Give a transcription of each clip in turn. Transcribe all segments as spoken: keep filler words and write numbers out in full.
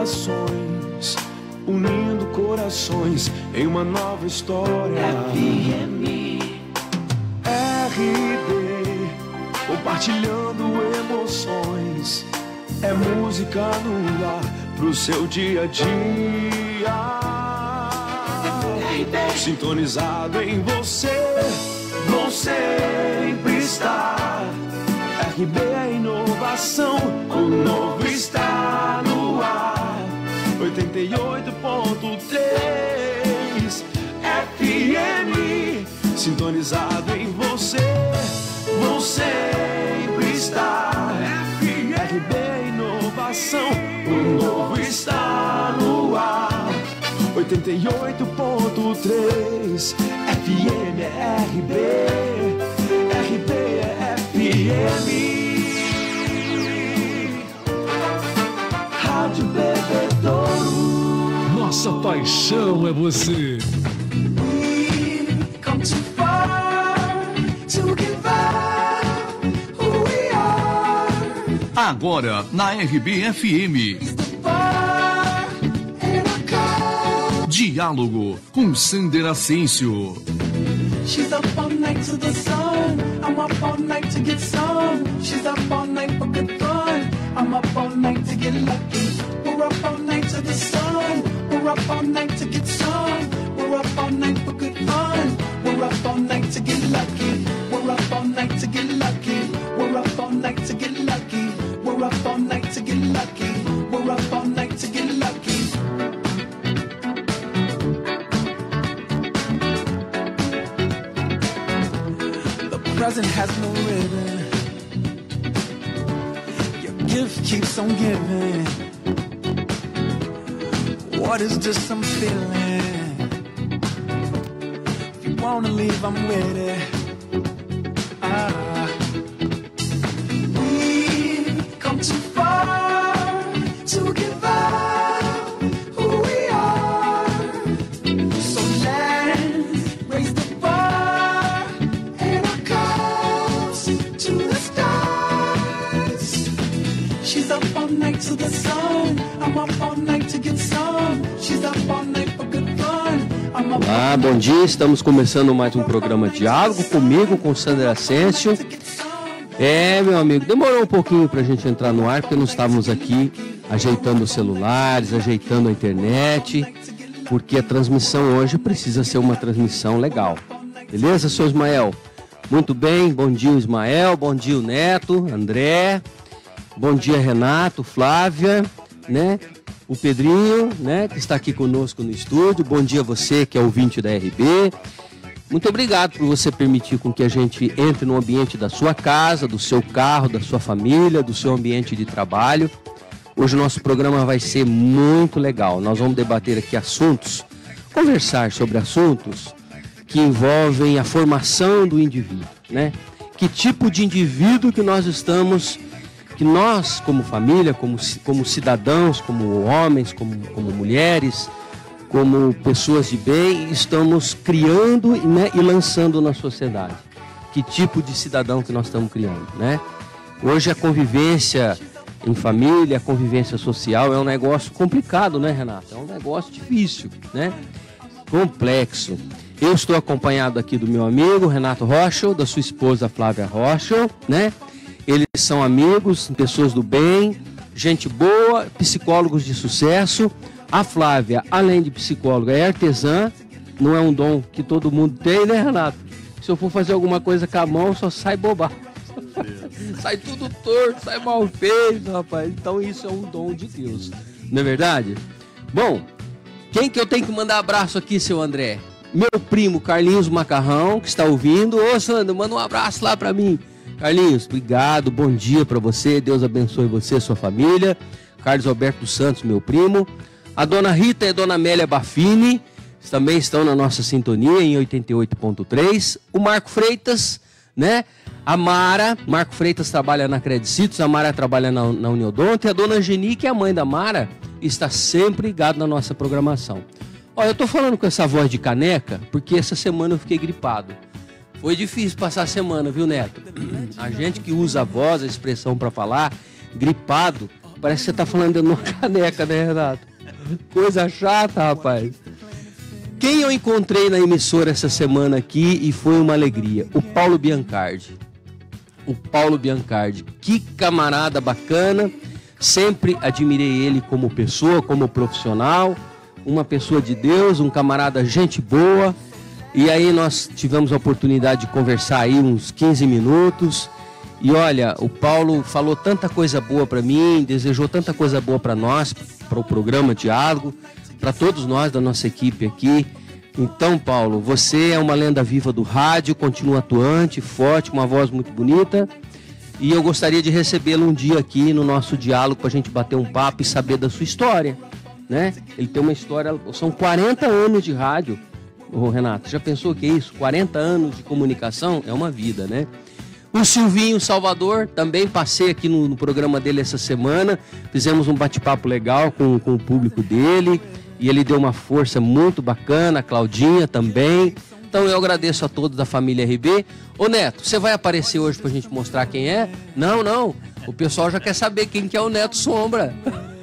gerações, unindo corações em uma nova história. F M R D, compartilhando emoções. É música no ar pro seu dia a dia. R D, sintonizado em você, vou sempre estar. R B é inovação, o novo está no ar. oitenta e oito ponto três F M, sintonizado em você, vou sempre estar. R B é inovação, o novo está no ar. oitenta e oito ponto três F M é R B, R B é F M. Rádio Bebedouro, nossa paixão é você. we've come too far to give up who we are. Agora na R B F M, It's the bar and a cup. diálogo com Sander Ascencio. She's up all night to the sun. I'm up all night to get some. She's up all night for good fun. I'm up all night to get lucky. We're up all night to the sun. We're up all night to get some. We're up all night for good fun. We're up all night to get lucky. We're up all night to get lucky. We're up all night to get lucky. We're up all night to get lucky. We're up all night to get lucky. The present has no ribbon. Your gift keeps on giving. What is this I'm feeling? If you wanna leave, I'm with it. Ah. We've come too far to give up who we are. So let's raise the bar and our cups to the stars. She's up all night to the sun. I'm up all night to get some. She's up all night for good fun. I'm up Olá, bom dia, estamos começando mais um programa Diálogo comigo, com Sander Ascencio. É, meu amigo, demorou um pouquinho pra gente entrar no ar, porque nós estávamos aqui ajeitando os celulares, ajeitando a internet, porque a transmissão hoje precisa ser uma transmissão legal. Beleza, seu Ismael? Muito bem, bom dia Ismael, bom dia Neto, André, bom dia Renato, Flávia, né? O Pedrinho, né, que está aqui conosco no estúdio. Bom dia você que é ouvinte da R B. Muito obrigado por você permitir com que a gente entre no ambiente da sua casa, do seu carro, da sua família, do seu ambiente de trabalho. Hoje o nosso programa vai ser muito legal. Nós vamos debater aqui assuntos, conversar sobre assuntos que envolvem a formação do indivíduo, né? Que tipo de indivíduo que nós estamos, que nós como família, como, como cidadãos, como homens, como, como mulheres, como pessoas de bem, estamos criando, né, e lançando na sociedade. Que tipo de cidadão que nós estamos criando, né? Hoje a convivência em família, a convivência social é um negócio complicado, né, Renato? É um negócio difícil, né? Complexo. Eu estou acompanhado aqui do meu amigo Renato Rocha, da sua esposa Flávia Rocha, né? Eles são amigos, pessoas do bem, gente boa, psicólogos de sucesso. A Flávia, além de psicóloga, é artesã, não é um dom que todo mundo tem, né, Renato? Se eu for fazer alguma coisa com a mão, só sai bobagem. Sai tudo torto, sai mal feito, rapaz. Então isso é um dom de Deus, não é verdade? Bom, quem que eu tenho que mandar abraço aqui, seu André? Meu primo Carlinhos Macarrão, que está ouvindo. Ô, Sandro, manda um abraço lá pra mim. Carlinhos, obrigado, bom dia pra você. Deus abençoe você e sua família. Carlos Alberto Santos, meu primo. A dona Rita e a dona Amélia Baffini também estão na nossa sintonia em oitenta e oito ponto três. O Marco Freitas, né? A Mara, Marco Freitas trabalha na Credicitos, a Mara trabalha na, na Uniodonto, e a dona Geni, que é a mãe da Mara, está sempre ligada na nossa programação. Olha, eu tô falando com essa voz de caneca porque essa semana eu fiquei gripado. Foi difícil passar a semana, viu, Neto? A gente que usa a voz, a expressão para falar, gripado, Parece que você tá falando de uma caneca, né, Renato? Coisa chata, rapaz. Quem eu encontrei na emissora essa semana aqui e foi uma alegria? O Paulo Biancardi. O Paulo Biancardi. Que camarada bacana. Sempre admirei ele como pessoa, como profissional. Uma pessoa de Deus, um camarada gente boa. E aí nós tivemos a oportunidade de conversar aí uns quinze minutos. E olha, o Paulo falou tanta coisa boa para mim, desejou tanta coisa boa para nós, para o programa Diálogo, para todos nós da nossa equipe aqui. Então, Paulo, você é uma lenda viva do rádio, continua atuante, forte, uma voz muito bonita. E eu gostaria de recebê-lo um dia aqui no nosso diálogo para a gente bater um papo e saber da sua história, né? Ele tem uma história, são quarenta anos de rádio. Ô, Renato, já pensou que é isso? quarenta anos de comunicação é uma vida, né? O Silvinho Salvador, também passei aqui no, no programa dele essa semana, fizemos um bate-papo legal com, com o público dele, e ele deu uma força muito bacana, a Claudinha também. Então eu agradeço a todos da família R B. Ô Neto, você vai aparecer hoje pra gente mostrar quem é? Não, não, o pessoal já quer saber quem que é o Neto Sombra.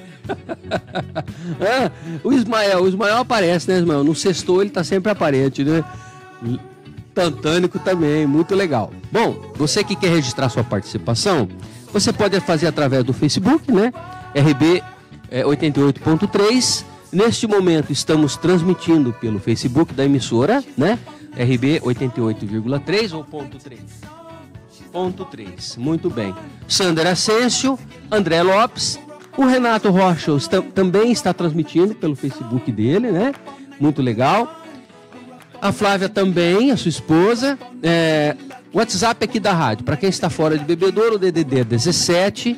Ah, o Ismael, o Ismael aparece, né, Ismael? No sextou ele tá sempre aparente, né? Tantânico também, muito legal. Bom, você que quer registrar sua participação, você pode fazer através do Facebook, né? R B é, oitenta e oito ponto três. Neste momento estamos transmitindo pelo Facebook da emissora, né? R B oitenta e oito vírgula três ou ponto três? Ponto três, muito bem. Sandra Ascencio, André Lopes, o Renato Rocha está, também está transmitindo pelo Facebook dele, né? Muito legal. A Flávia também, a sua esposa. É, WhatsApp aqui da rádio, para quem está fora de Bebedouro, o D D D é dezessete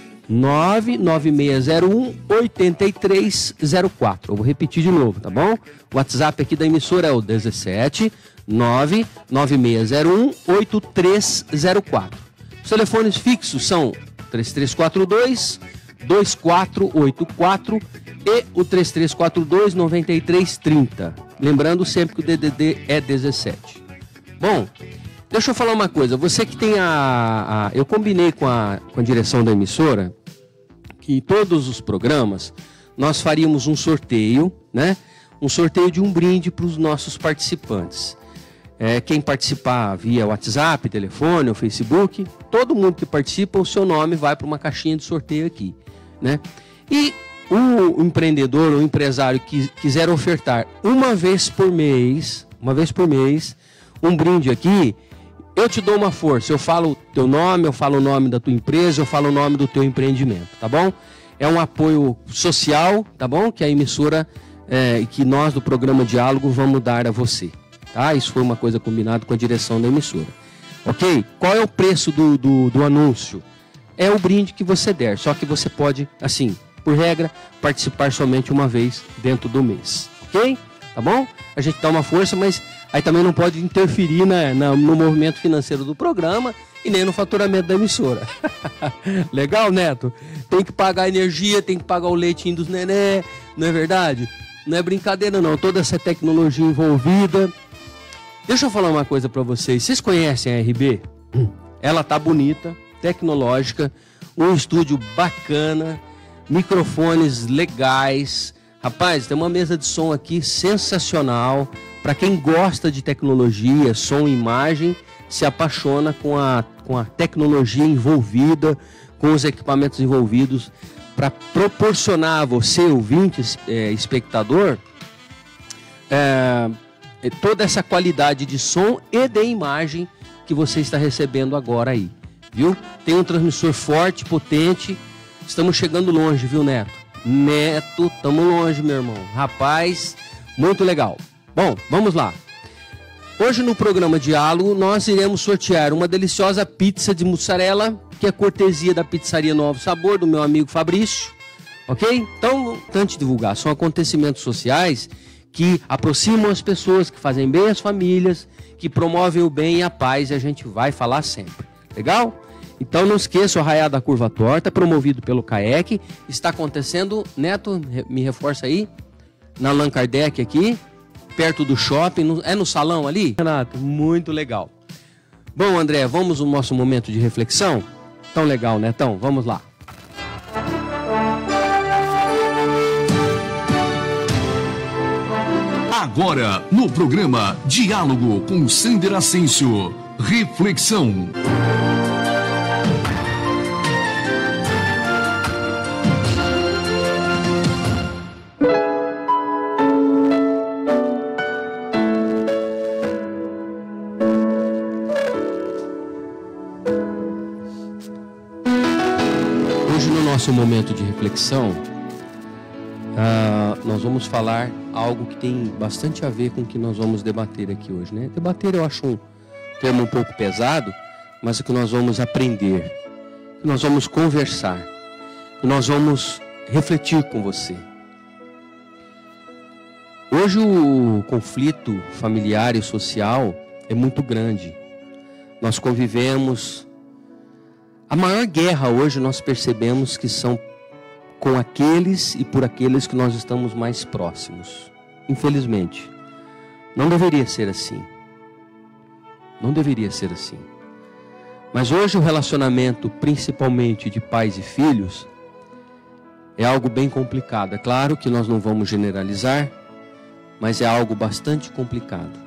nove nove seis zero um oito três zero quatro. Eu vou repetir de novo, tá bom? O WhatsApp aqui da emissora é o dezessete nove nove seis zero um oito três zero quatro. Os telefones fixos são três três quatro dois dois quatro oito quatro e o três três quatro dois nove três três zero. Lembrando sempre que o D D D é dezessete. Bom, deixa eu falar uma coisa. Você que tem a... a eu combinei com a, com a direção da emissora que em todos os programas nós faríamos um sorteio, né? Um sorteio de um brinde para os nossos participantes. É, quem participar via WhatsApp, telefone ou Facebook, todo mundo que participa, o seu nome vai para uma caixinha de sorteio aqui, né? E o empreendedor ou empresário que quiser ofertar uma vez por mês, uma vez por mês, um brinde aqui, eu te dou uma força. Eu falo o teu nome, eu falo o nome da tua empresa, eu falo o nome do teu empreendimento, tá bom? É um apoio social, tá bom? Que a emissora é, e que nós do programa Diálogo vamos dar a você, tá? Isso foi uma coisa combinada com a direção da emissora. Ok? Qual é o preço do, do, do anúncio? É o brinde que você der, só que você pode, assim, por regra, participar somente uma vez dentro do mês, ok? Tá bom? A gente dá uma força, mas aí também não pode interferir na, na, no movimento financeiro do programa e nem no faturamento da emissora. Legal, Neto? Tem que pagar a energia, tem que pagar o leitinho dos nenê, não é verdade? Não é brincadeira não, toda essa tecnologia envolvida. Deixa eu falar uma coisa para vocês. Vocês conhecem a R B? Ela tá bonita, tecnológica, um estúdio bacana, microfones legais. Rapaz, tem uma mesa de som aqui sensacional. Para quem gosta de tecnologia, som e imagem, se apaixona com a, com a tecnologia envolvida, com os equipamentos envolvidos, para proporcionar a você, ouvinte, é, espectador, é, toda essa qualidade de som e de imagem que você está recebendo agora aí, viu? Tem um transmissor forte, potente. Estamos chegando longe, viu, Neto? Neto, estamos longe, meu irmão. Rapaz, muito legal. Bom, vamos lá. Hoje no programa Diálogo nós iremos sortear uma deliciosa pizza de mussarela, que é cortesia da Pizzaria Novo Sabor, do meu amigo Fabrício, ok? Então, importante divulgar, são acontecimentos sociais que aproximam as pessoas, que fazem bem às famílias, que promovem o bem e a paz, e a gente vai falar sempre, legal? Então não esqueça, o Arraiá da Curva Torta, promovido pelo C A E C, está acontecendo, Neto, me reforça aí, na Allan Kardec aqui, perto do shopping, no, é no salão ali? Renato, muito legal. Bom, André, vamos ao nosso momento de reflexão? Tão legal, né? Então, vamos lá. Agora, no programa Diálogo com Sander Ascencio, reflexão. Hoje, no nosso momento de reflexão, uh, nós vamos falar algo que tem bastante a ver com o que nós vamos debater aqui hoje, né? Debater eu acho um termo um pouco pesado, mas é que nós vamos aprender, que nós vamos conversar, que nós vamos refletir com você. Hoje o conflito familiar e social é muito grande. Nós convivemos. A maior guerra hoje nós percebemos que são com aqueles e por aqueles que nós estamos mais próximos. Infelizmente, não deveria ser assim. Não deveria ser assim. Mas hoje o relacionamento, principalmente de pais e filhos, é algo bem complicado. É claro que nós não vamos generalizar, mas é algo bastante complicado.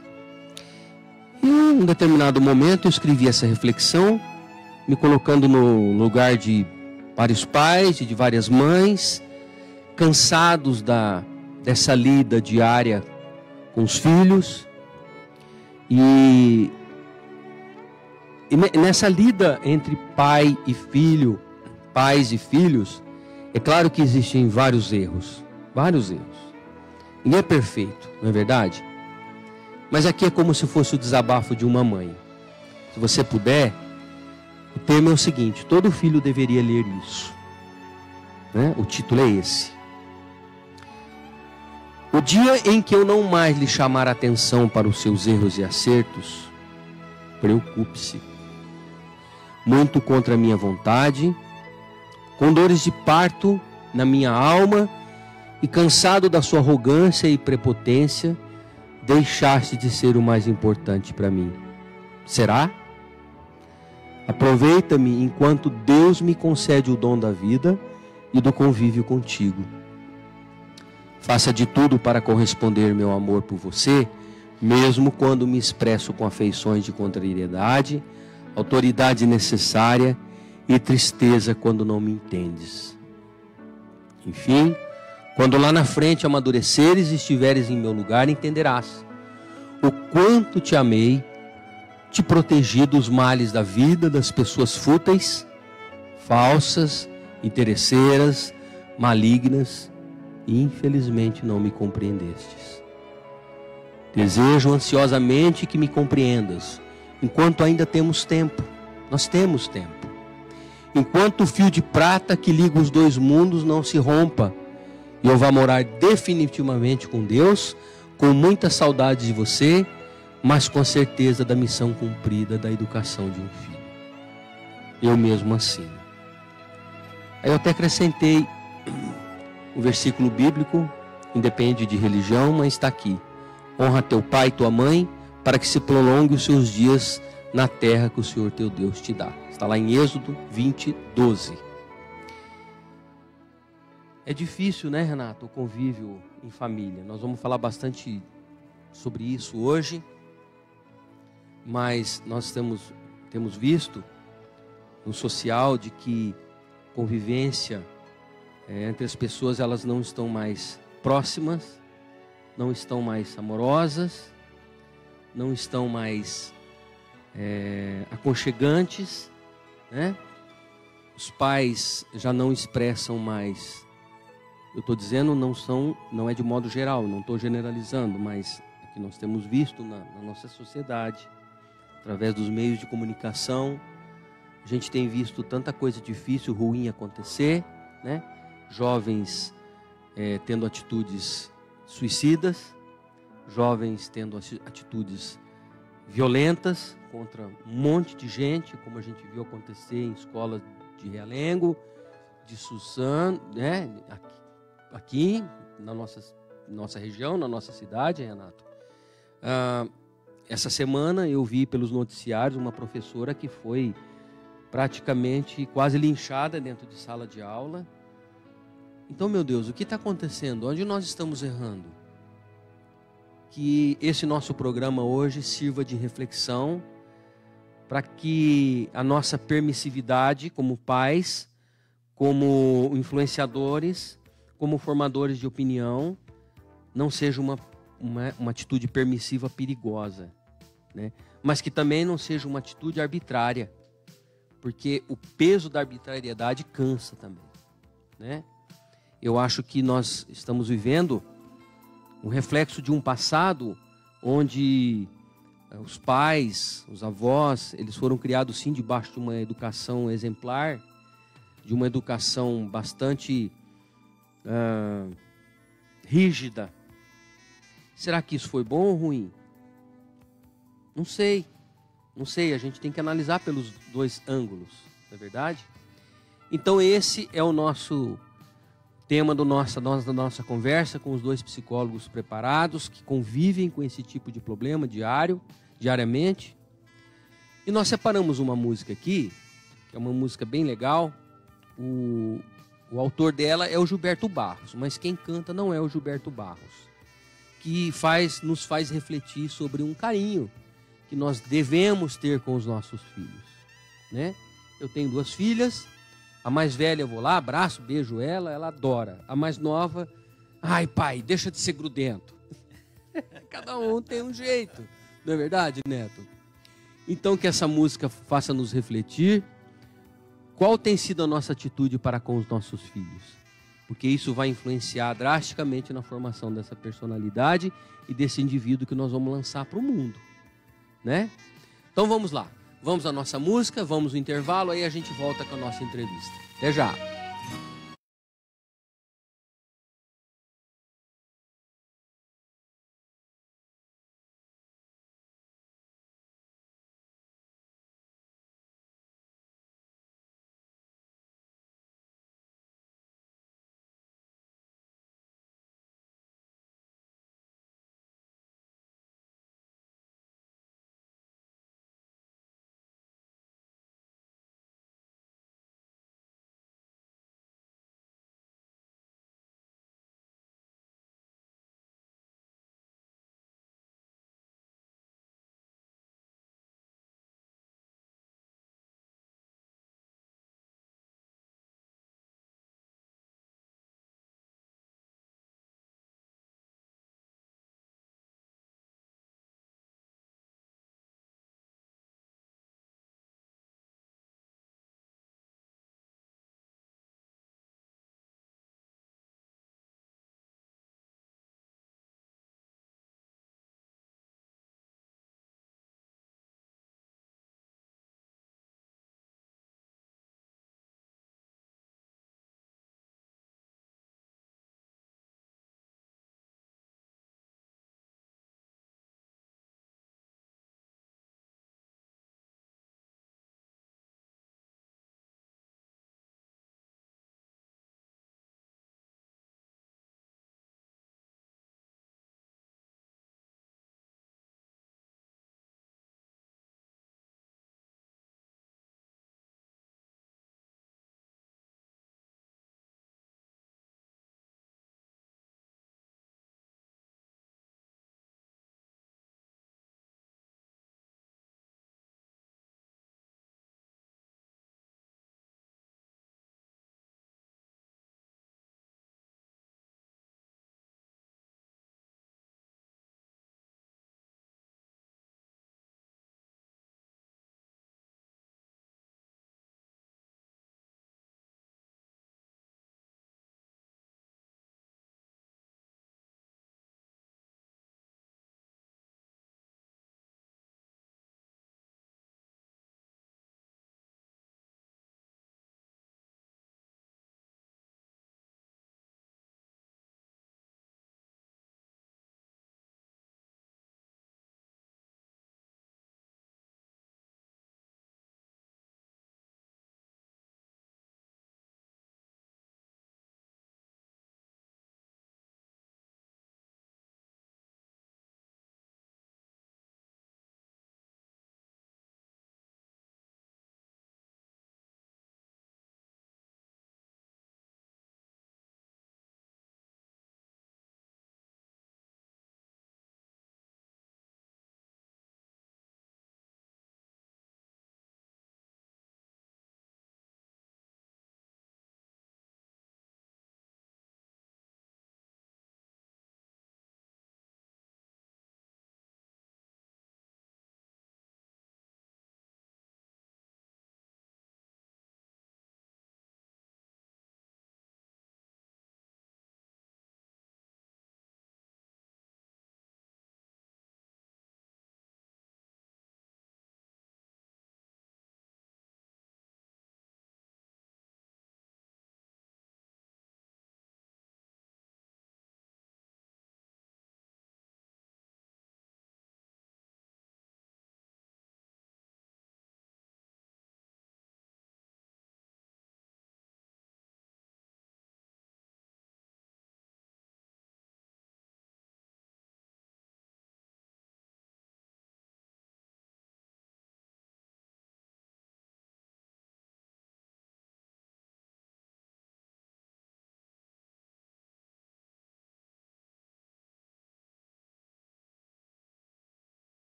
E em um determinado momento eu escrevi essa reflexão, me colocando no lugar de vários pais e de várias mães, cansados da, dessa lida diária com os filhos. E, e nessa lida entre pai e filho, pais e filhos, é claro que existem vários erros, vários erros. Ninguém é perfeito, não é verdade? Mas aqui é como se fosse o desabafo de uma mãe. Se você puder, o tema é o seguinte: todo filho deveria ler isso, né? O título é esse. O dia em que eu não mais lhe chamar a atenção para os seus erros e acertos, preocupe-se. Muito contra a minha vontade, com dores de parto na minha alma e cansado da sua arrogância e prepotência, deixaste de ser o mais importante para mim. Será? Aproveita-me enquanto Deus me concede o dom da vida e do convívio contigo. Faça de tudo para corresponder meu amor por você, mesmo quando me expresso com afeições de contrariedade, autoridade necessária e tristeza quando não me entendes. Enfim, quando lá na frente amadureceres e estiveres em meu lugar, entenderás o quanto te amei, te protegi dos males da vida, das pessoas fúteis, falsas, interesseiras, malignas, e infelizmente não me compreendestes. Desejo ansiosamente que me compreendas, enquanto ainda temos tempo. Nós temos tempo. Enquanto o fio de prata que liga os dois mundos não se rompa, e eu vá morar definitivamente com Deus, com muita saudade de você, mas com a certeza da missão cumprida da educação de um filho. Eu mesmo assino. Aí eu até acrescentei o versículo bíblico, independe de religião, mas está aqui: honra teu pai e tua mãe, para que se prolongue os seus dias na terra que o Senhor teu Deus te dá. Está lá em Êxodo vinte, doze. É difícil, né, Renato, o convívio em família. Nós vamos falar bastante sobre isso hoje, mas nós temos, temos visto no social de que convivência é, entre as pessoas, elas não estão mais próximas, não estão mais amorosas, não estão mais é, aconchegantes, né? Os pais já não expressam mais. Eu estou dizendo, não são, não é de modo geral, não estou generalizando, mas é que nós temos visto na, na nossa sociedade, através dos meios de comunicação, a gente tem visto tanta coisa difícil, ruim acontecer, né? Jovens é, tendo atitudes suicidas, jovens tendo atitudes violentas contra um monte de gente, como a gente viu acontecer em escolas de Realengo, de Suzano, né? Aqui, aqui na nossa, nossa região, na nossa cidade, Renato. Ah, essa semana eu vi pelos noticiários uma professora que foi praticamente quase linchada dentro de sala de aula. Então, meu Deus, o que está acontecendo? Onde nós estamos errando? que esse nosso programa hoje sirva de reflexão para que a nossa permissividade como pais, como influenciadores, como formadores de opinião, não seja uma, uma, uma atitude permissiva perigosa, né? Mas que também não seja uma atitude arbitrária, porque o peso da arbitrariedade cansa também, né? Eu acho que nós estamos vivendo um reflexo de um passado onde os pais, os avós, eles foram criados sim debaixo de uma educação exemplar, de uma educação bastante uh, rígida. Será que isso foi bom ou ruim? Não sei, não sei, a gente tem que analisar pelos dois ângulos, não é verdade? Então esse é o nosso tema do nossa, da nossa conversa com os dois psicólogos preparados, que convivem com esse tipo de problema diário, diariamente. E nós separamos uma música aqui, que é uma música bem legal. O, o autor dela é o Gilberto Barros, mas quem canta não é o Gilberto Barros, que faz, nos faz refletir sobre um carinho que nós devemos ter com os nossos filhos, né? Eu tenho duas filhas. A mais velha eu vou lá, abraço, beijo ela, ela adora. A mais nova, ai pai, deixa de ser grudento. Cada um tem um jeito, não é verdade, Neto? Então que essa música faça nos refletir qual tem sido a nossa atitude para com os nossos filhos. Porque isso vai influenciar drasticamente na formação dessa personalidade e desse indivíduo que nós vamos lançar para o mundo, né? Então vamos lá. Vamos à nossa música, vamos no intervalo, aí a gente volta com a nossa entrevista. Até já!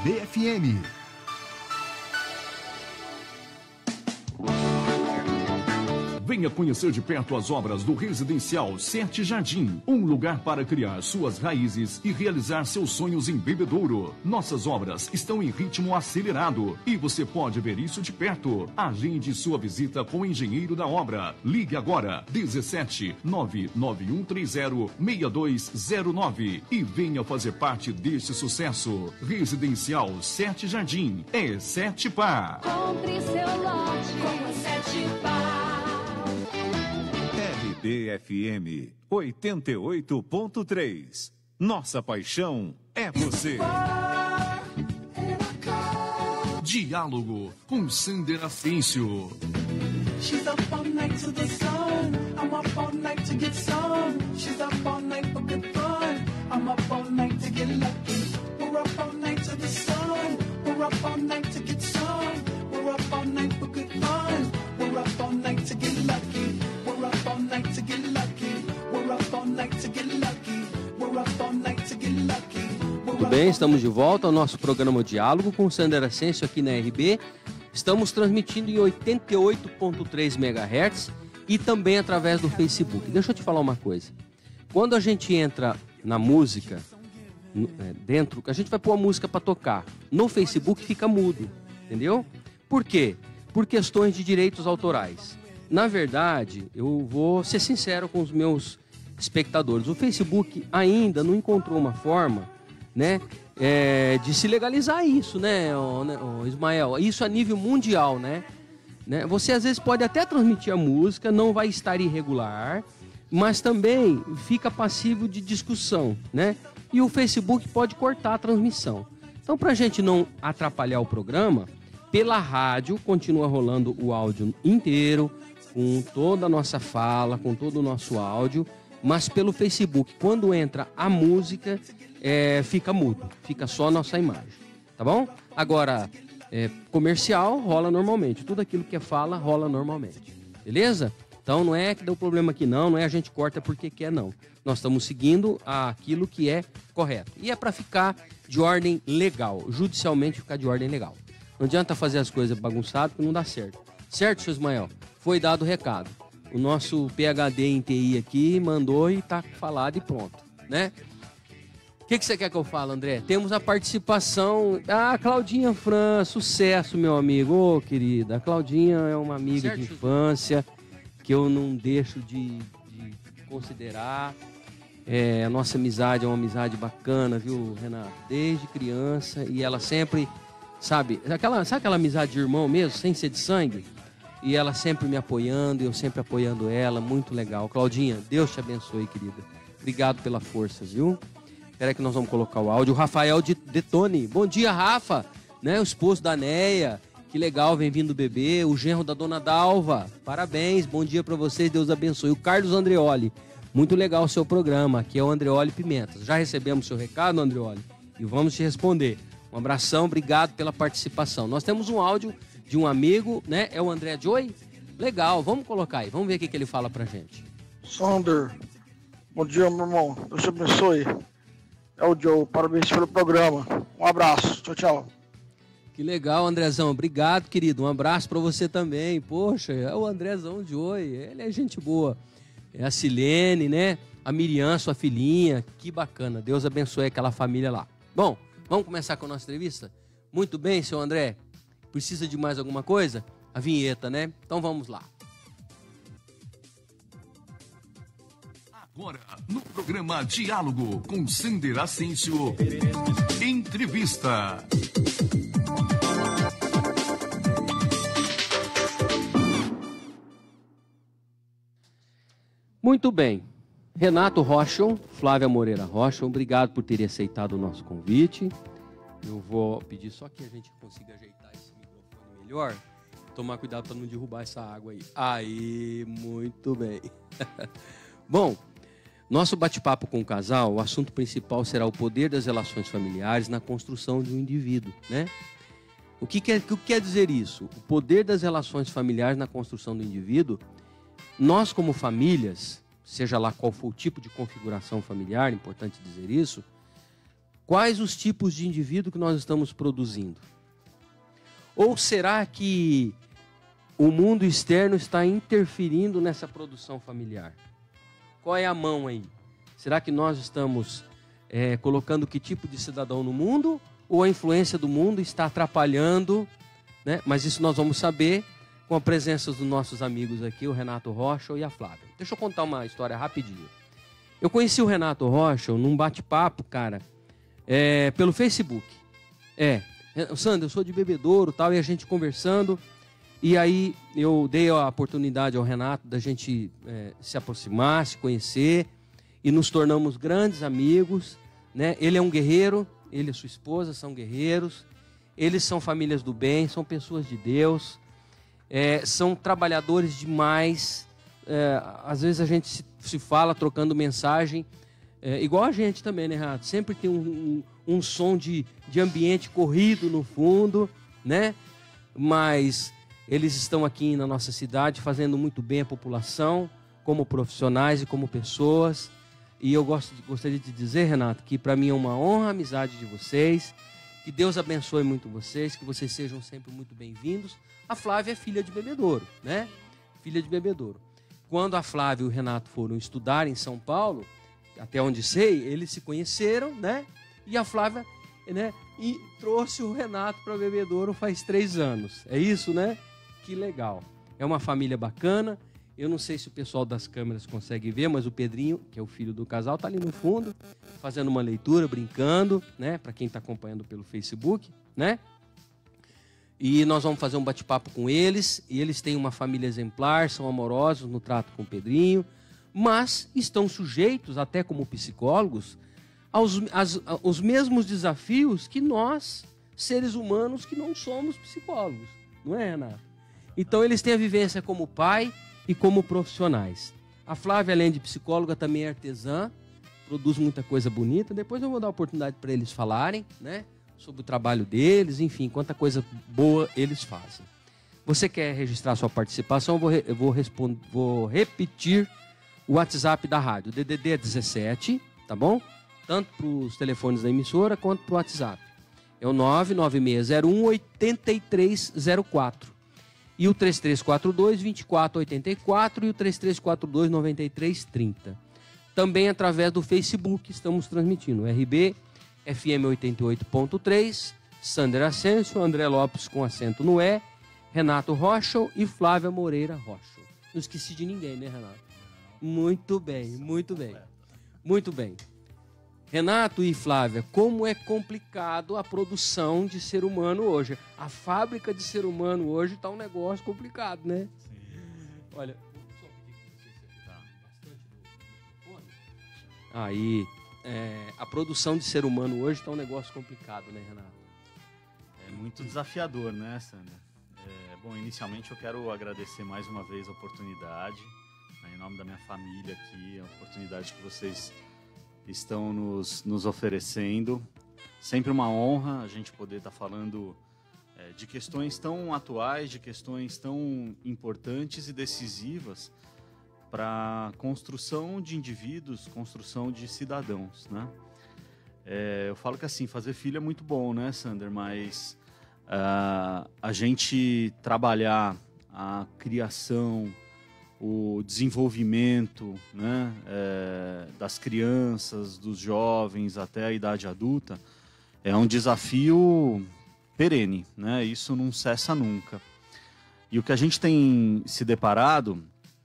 B F M. Venha conhecer de perto as obras do Residencial Sete Jardim, um lugar para criar suas raízes e realizar seus sonhos em Bebedouro. Nossas obras estão em ritmo acelerado e você pode ver isso de perto. Agende sua visita com o engenheiro da obra. Ligue agora dezessete nove nove um três zero seis dois zero nove e venha fazer parte deste sucesso. Residencial Sete Jardim é Sete Pá. Compre seu lote com a Sete Pá. R B F M oitenta e oito ponto três. Nossa paixão é você. Diálogo com Sander Ascencio. She's up all night to the sun. I'm up all night to get some. She's up all night for good fun. I'm up all night to get lucky. We're up all night to the sun. We're up all night to get some. We're up all night for good fun. We're up all night to get lucky. We're up all night to get lucky. We're up all night to get lucky. We're up all night to get lucky. Muito bem, estamos de volta ao nosso programa Diálogo com o Sander Ascencio aqui na R B. Estamos transmitindo em oitenta e oito ponto três megahertz e também através do Facebook. Deixa eu te falar uma coisa. Quando a gente entra na música, dentro, a gente vai pôr a música para tocar. No Facebook fica mudo, entendeu? Por quê? Por questões de direitos autorais. Na verdade, eu vou ser sincero com os meus espectadores. O Facebook ainda não encontrou uma forma, né, é, de se legalizar isso, né, ô, né ô, Ismael? Isso a nível mundial, né? né? Você às vezes pode até transmitir a música, não vai estar irregular, mas também fica passivo de discussão, né? E o Facebook pode cortar a transmissão. Então, para a gente não atrapalhar o programa, pela rádio continua rolando o áudio inteiro, com toda a nossa fala, com todo o nosso áudio, mas pelo Facebook, quando entra a música, é, fica mudo, fica só a nossa imagem, tá bom? Agora, é, comercial rola normalmente, tudo aquilo que é fala rola normalmente, beleza? Então não é que deu problema aqui não, não é a gente corta porque quer não. Nós estamos seguindo aquilo que é correto. E é para ficar de ordem legal, judicialmente ficar de ordem legal. Não adianta fazer as coisas bagunçadas porque não dá certo. Certo, seu Ismael? Foi dado o recado. O nosso P H D em T I aqui mandou e tá falado e pronto, né? O que, que você quer que eu fale, André? Temos a participação... Ah, Claudinha Fran, sucesso, meu amigo. Ô, oh, querida, a Claudinha é uma amiga certo. de infância que eu não deixo de, de considerar. É, a nossa amizade é uma amizade bacana, viu, Renato? Desde criança, e ela sempre, sabe, aquela, sabe aquela amizade de irmão mesmo, sem ser de sangue? E ela sempre me apoiando, e eu sempre apoiando ela, muito legal. Claudinha, Deus te abençoe, querida. Obrigado pela força, viu? Espera que nós vamos colocar o áudio. O Rafael de Detone. Bom dia, Rafa, né? O esposo da Neia. Que legal, vem vindo o bebê. O genro da dona Dalva. Parabéns, bom dia para vocês, Deus abençoe. O Carlos Andreoli. Muito legal o seu programa. Aqui é o Andreoli Pimentas. Já recebemos seu recado, Andreoli? E vamos te responder. Um abração, obrigado pela participação. Nós temos um áudio de um amigo, né? É o André Joy? Legal, vamos colocar aí. Vamos ver o que, que ele fala pra gente. Sander, bom dia, meu irmão. Deus te abençoe. É o Joe, parabéns pelo programa. Um abraço, tchau, tchau. Que legal, Andrezão. Obrigado, querido. Um abraço pra você também. Poxa, é o Andrezão Joy. Ele é gente boa. É a Silene, né? A Miriam, sua filhinha. Que bacana. Deus abençoe aquela família lá. Bom, vamos começar com a nossa entrevista? Muito bem, seu André. Precisa de mais alguma coisa? A vinheta, né? Então vamos lá. Agora, no programa Diálogo com Sander Ascencio, entrevista. Muito bem. Renato Rocha, Flávia Moreira Rocha, obrigado por ter aceitado o nosso convite. Eu vou pedir só que a gente consiga ajeitar esse microfone melhor. Tomar cuidado para não derrubar essa água aí. Aí, muito bem. Bom, nosso bate-papo com o casal, o assunto principal será o poder das relações familiares na construção de um indivíduo, né? O que quer, o que quer dizer isso? O poder das relações familiares na construção do indivíduo. Nós, como famílias, seja lá qual for o tipo de configuração familiar, importante dizer isso, Quais os tipos de indivíduo que nós estamos produzindo? Ou será que o mundo externo está interferindo nessa produção familiar? Qual é a mão aí? Será que nós estamos é, colocando que tipo de cidadão no mundo? Ou a influência do mundo está atrapalhando, né? Mas isso nós vamos saber com a presença dos nossos amigos aqui, o Renato Rocha e a Flávia. Deixa eu contar uma história rapidinho. Eu conheci o Renato Rocha num bate-papo, cara, é, pelo Facebook. É, Sandra, eu sou de Bebedouro e tal, e a gente conversando, e aí eu dei a oportunidade ao Renato da gente é, se aproximar, se conhecer, e nos tornamos grandes amigos, né? Ele é um guerreiro, ele e sua esposa são guerreiros, eles são famílias do bem, são pessoas de Deus, é, são trabalhadores demais. É, às vezes a gente se, se fala trocando mensagem, é, igual a gente também, né, Renato? Sempre tem um, um, um som de, de ambiente corrido no fundo, né? Mas eles estão aqui na nossa cidade fazendo muito bem a população, como profissionais e como pessoas. E eu gosto, gostaria de dizer, Renato, que para mim é uma honra a amizade de vocês, que Deus abençoe muito vocês, que vocês sejam sempre muito bem-vindos. A Flávia é filha de Bebedouro, né? Filha de Bebedouro. Quando a Flávia e o Renato foram estudar em São Paulo, até onde sei, eles se conheceram, né? E a Flávia, né, e trouxe o Renato para Bebedouro faz três anos. É isso, né? Que legal. É uma família bacana. Eu não sei se o pessoal das câmeras consegue ver, mas o Pedrinho, que é o filho do casal, está ali no fundo, fazendo uma leitura, brincando, né? Para quem está acompanhando pelo Facebook, né? E nós vamos fazer um bate-papo com eles. E eles têm uma família exemplar, são amorosos no trato com o Pedrinho, mas estão sujeitos, até como psicólogos, aos, aos, aos mesmos desafios que nós, seres humanos, que não somos psicólogos. Não é, Renato? Então eles têm a vivência como pai e como profissionais. A Flávia, além de psicóloga, também é artesã, produz muita coisa bonita. Depois eu vou dar a oportunidade para eles falarem, né, sobre o trabalho deles, enfim, quanta coisa boa eles fazem. Você quer registrar sua participação? Eu vou, eu vou, responder, vou repetir o WhatsApp da rádio. O D D D é dezessete, tá bom? Tanto para os telefones da emissora quanto para o WhatsApp. É o nove nove seis zero um oito três zero quatro. E o três três quatro dois, dois quatro oito quatro e o três três quatro dois, nove três três zero. Também através do Facebook estamos transmitindo. R B F M oitenta e oito ponto três, Sandra Ascenso, André Lopes com acento no E, Renato Rocha e Flávia Moreira Rocha. Não esqueci de ninguém, né, Renato? Muito bem, muito bem. Muito bem. Renato e Flávia, como é complicado a produção de ser humano hoje. A fábrica de ser humano hoje está um negócio complicado, né? Sim. Olha, vou só pedir que você se tá bastante no microfone. Aí, é, a produção de ser humano hoje está um negócio complicado, né, Renato? É muito desafiador, né, Sandra? É, bom, inicialmente eu quero agradecer mais uma vez a oportunidade, né, em nome da minha família aqui, a oportunidade que vocês estão nos, nos oferecendo. Sempre uma honra a gente poder estar falando é, de questões tão atuais, de questões tão importantes e decisivas para a construção de indivíduos, construção de cidadãos, né? É, eu falo que assim, fazer filho é muito bom, né, Sander? Mas uh, a gente trabalhar a criação, o desenvolvimento, né, é, das crianças, dos jovens até a idade adulta, é um desafio perene, né? Isso não cessa nunca. E o que a gente tem se deparado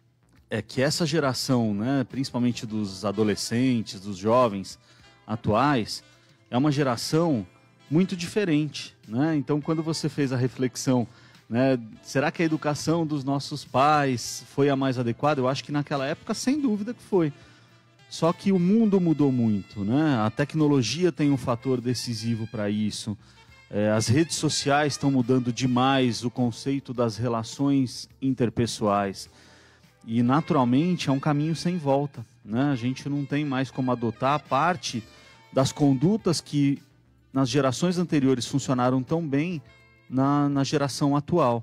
é que essa geração, né, principalmente dos adolescentes, dos jovens atuais, é uma geração muito diferente, né? Então, quando você fez a reflexão, né, será que a educação dos nossos pais foi a mais adequada? Eu acho que naquela época, sem dúvida que foi. Só que o mundo mudou muito, né? A tecnologia tem um fator decisivo para isso. É, as redes sociais estão mudando demais o conceito das relações interpessoais. E, naturalmente, é um caminho sem volta, né? A gente não tem mais como adotar parte das condutas que nas gerações anteriores funcionaram tão bem na, na geração atual.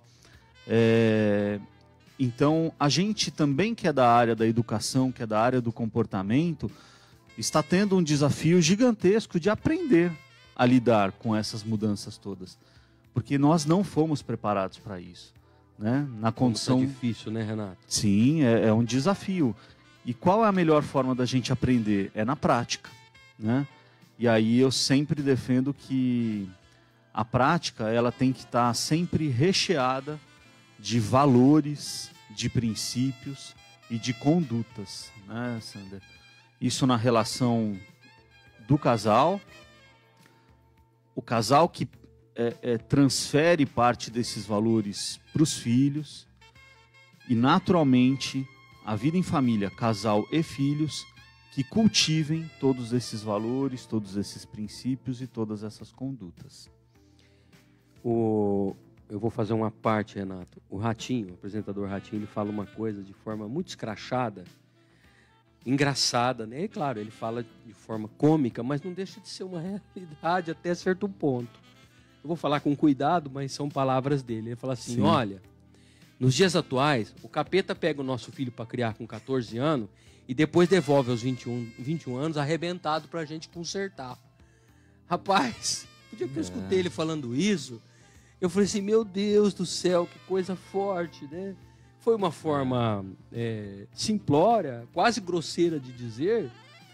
É, então, a gente também que é da área da educação, que é da área do comportamento, está tendo um desafio gigantesco de aprender a lidar com essas mudanças todas. Porque nós não fomos preparados para isso. Né? Na condição... Como tá difícil, né, Renato? Sim, é, é um desafio. E qual é a melhor forma da gente aprender? É na prática. Né? E aí eu sempre defendo que a prática ela tem que estar sempre recheada de valores, de princípios e de condutas, né, Sander? Isso na relação do casal, o casal que é, é, transfere parte desses valores para os filhos e, naturalmente, a vida em família, casal e filhos, que cultivem todos esses valores, todos esses princípios e todas essas condutas. O... Eu vou fazer uma parte, Renato. O Ratinho, o apresentador Ratinho, ele fala uma coisa de forma muito escrachada, engraçada, né? E claro, ele fala de forma cômica, mas não deixa de ser uma realidade até certo ponto. Eu vou falar com cuidado, mas são palavras dele. Ele fala assim, Sim. olha, nos dias atuais, o capeta pega o nosso filho para criar com catorze anos e depois devolve aos vinte e um, vinte e um anos arrebentado para a gente consertar. Rapaz, o dia que eu escutei ele falando isso, eu falei assim, meu Deus do céu, que coisa forte, né? Foi uma forma é, simplória, quase grosseira de dizer,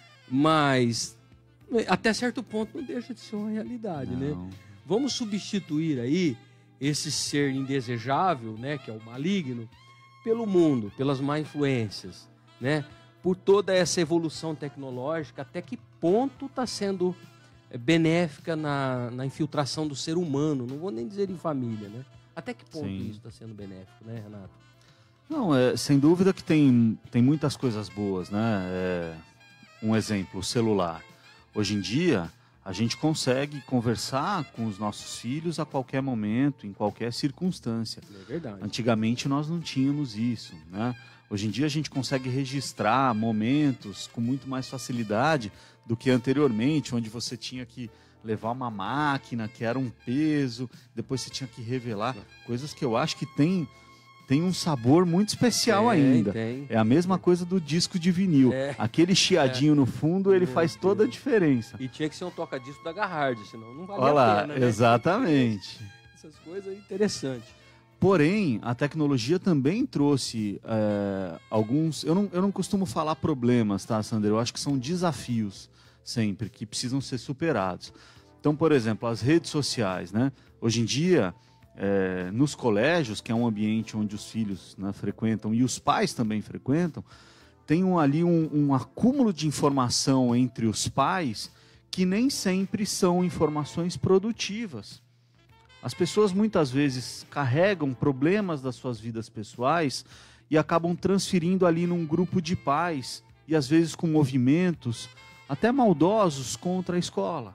mas até certo ponto não deixa de ser uma realidade, não. né? Vamos substituir aí esse ser indesejável, né, que é o maligno, pelo mundo, pelas má influências, né? Por toda essa evolução tecnológica, até que ponto está sendo benéfica na, na infiltração do ser humano, não vou nem dizer em família, né? Até que ponto Sim. isso está sendo benéfico, né, Renato? Não, é, sem dúvida que tem, tem muitas coisas boas, né? É, um exemplo, o celular. Hoje em dia, a gente consegue conversar com os nossos filhos a qualquer momento, em qualquer circunstância. É verdade. Antigamente nós não tínhamos isso, né? Hoje em dia a gente consegue registrar momentos com muito mais facilidade do que anteriormente, onde você tinha que levar uma máquina, que era um peso, depois você tinha que revelar. Coisas que eu acho que tem, tem um sabor muito especial tem, ainda. Tem. É a mesma coisa do disco de vinil. É. Aquele chiadinho é. no fundo, ele Meu faz Deus. toda a diferença. E tinha que ser um toca-disco da Garhard, senão não valia Olha lá, a pena, né? Exatamente. Essas coisas interessantes. Porém, a tecnologia também trouxe é, alguns... Eu não, eu não costumo falar problemas, tá, Sander? Eu acho que são desafios sempre, que precisam ser superados. Então, por exemplo, as redes sociais, né? Hoje em dia, é, nos colégios, que é um ambiente onde os filhos, né, frequentam e os pais também frequentam, tem um, ali um, um acúmulo de informação entre os pais que nem sempre são informações produtivas. As pessoas muitas vezes carregam problemas das suas vidas pessoais e acabam transferindo ali num grupo de pais e às vezes com movimentos até maldosos contra a escola.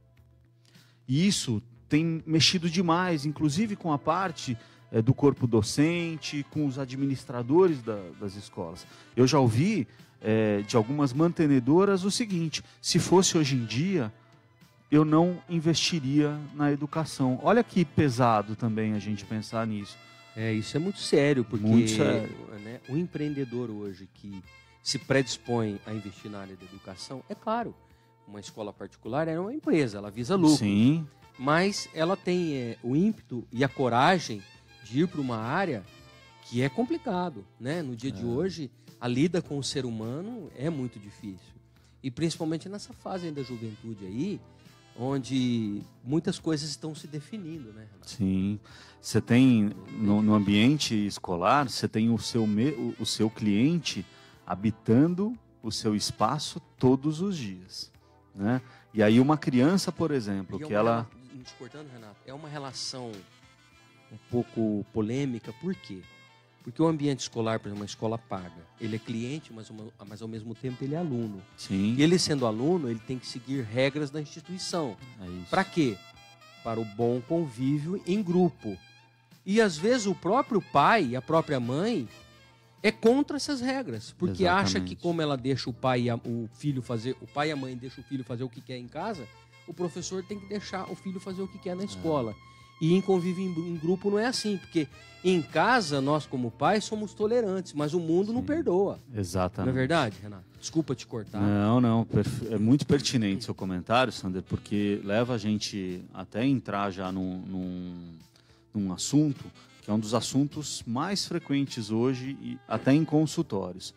E isso tem mexido demais, inclusive com a parte é, do corpo docente, com os administradores da, das escolas. Eu já ouvi é, de algumas mantenedoras o seguinte: se fosse hoje em dia, eu não investiria na educação. Olha que pesado também a gente pensar nisso. É, isso é muito sério, porque muito sério. Né, o empreendedor hoje que se predispõe a investir na área da educação, é claro, uma escola particular é uma empresa, ela visa lucro. Sim. Mas ela tem é, o ímpeto e a coragem de ir para uma área que é complicado, né? No dia é. de hoje, a lida com o ser humano é muito difícil. E principalmente nessa fase da juventude aí, onde muitas coisas estão se definindo, né, Renato? Sim. Você tem, no, no ambiente escolar, você tem o seu, me, o, o seu cliente habitando o seu espaço todos os dias, né? E aí uma criança, por exemplo, e que é uma, ela... Me cortando, Renato, é uma relação um pouco polêmica, por quê? Porque o ambiente escolar, por exemplo, uma escola paga, ele é cliente, mas, uma, mas ao mesmo tempo ele é aluno. Sim. E ele sendo aluno, ele tem que seguir regras da instituição. É isso. Para quê? Para o bom convívio em grupo. E às vezes o próprio pai e a própria mãe é contra essas regras, porque Exatamente. acha que como ela deixa o pai e a, o filho fazer, o pai e a mãe deixam o filho fazer o que quer em casa, o professor tem que deixar o filho fazer o que quer na escola. É. E em convívio em, em grupo não é assim, porque em casa, nós como pais somos tolerantes, mas o mundo Sim. não perdoa. Exatamente. Não é verdade, Renato? Desculpa te cortar. Não, não. É muito pertinente seu comentário, Sander, porque leva a gente até entrar já num, num, num assunto, que é um dos assuntos mais frequentes hoje, e até em consultórios.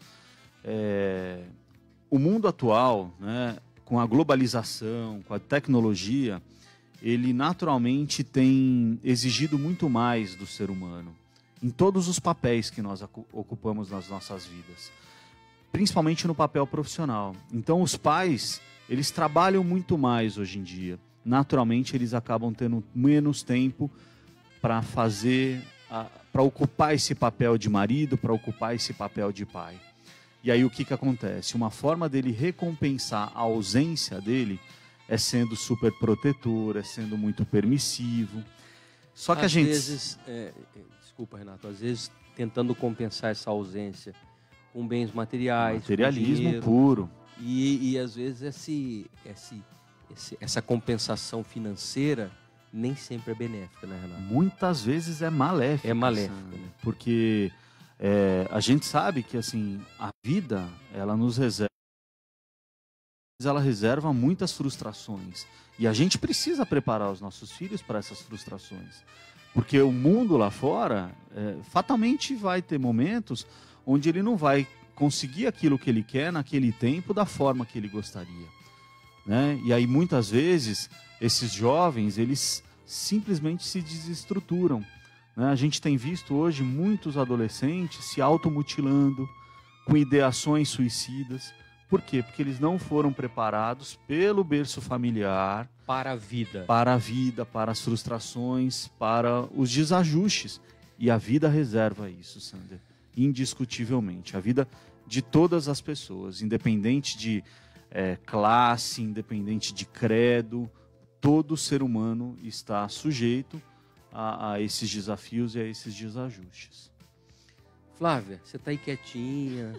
É, o mundo atual, né, com a globalização, com a tecnologia, ele naturalmente tem exigido muito mais do ser humano, em todos os papéis que nós ocupamos nas nossas vidas, principalmente no papel profissional. Então os pais, eles trabalham muito mais hoje em dia. Naturalmente eles acabam tendo menos tempo para fazer, para ocupar esse papel de marido, para ocupar esse papel de pai. E aí o que que acontece? Uma forma dele recompensar a ausência dele é sendo super protetor, é sendo muito permissivo. Só que às a gente... vezes, é, desculpa, Renato, às vezes tentando compensar essa ausência com bens materiais, materialismo dinheiro, puro. E, e às vezes esse, esse, esse, essa compensação financeira nem sempre é benéfica, né, Renato? Muitas vezes é maléfica. É maléfica, né? Porque é, a gente sabe que assim, a vida, ela nos reserva ela reserva muitas frustrações. E a gente precisa preparar os nossos filhos para essas frustrações. Porque o mundo lá fora, é, fatalmente vai ter momentos onde ele não vai conseguir aquilo que ele quer naquele tempo da forma que ele gostaria. Né? E aí, muitas vezes, esses jovens, eles simplesmente se desestruturam. Né? A gente tem visto hoje muitos adolescentes se automutilando, com ideações suicidas. Por quê? Porque eles não foram preparados pelo berço familiar para a vida, para a vida, para as frustrações, para os desajustes. E a vida reserva isso, Sander, indiscutivelmente. A vida de todas as pessoas, independente de é, classe, independente de credo, todo ser humano está sujeito a, a esses desafios e a esses desajustes. Flávia, você está aí quietinha...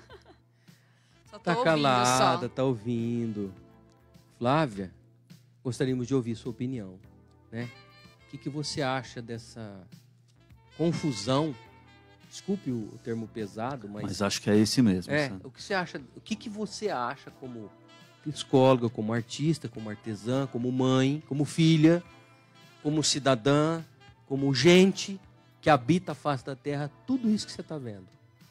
Só tô Tá ouvindo calada, só. tá ouvindo. Flávia, gostaríamos de ouvir sua opinião, né? O que, que você acha dessa confusão? Desculpe o, o termo pesado, mas... Mas acho que é esse mesmo. É, sabe? o que você acha, o que, que você acha como psicóloga, como artista, como artesã, como mãe, como filha, como cidadã, como gente que habita a face da terra, tudo isso que você está vendo?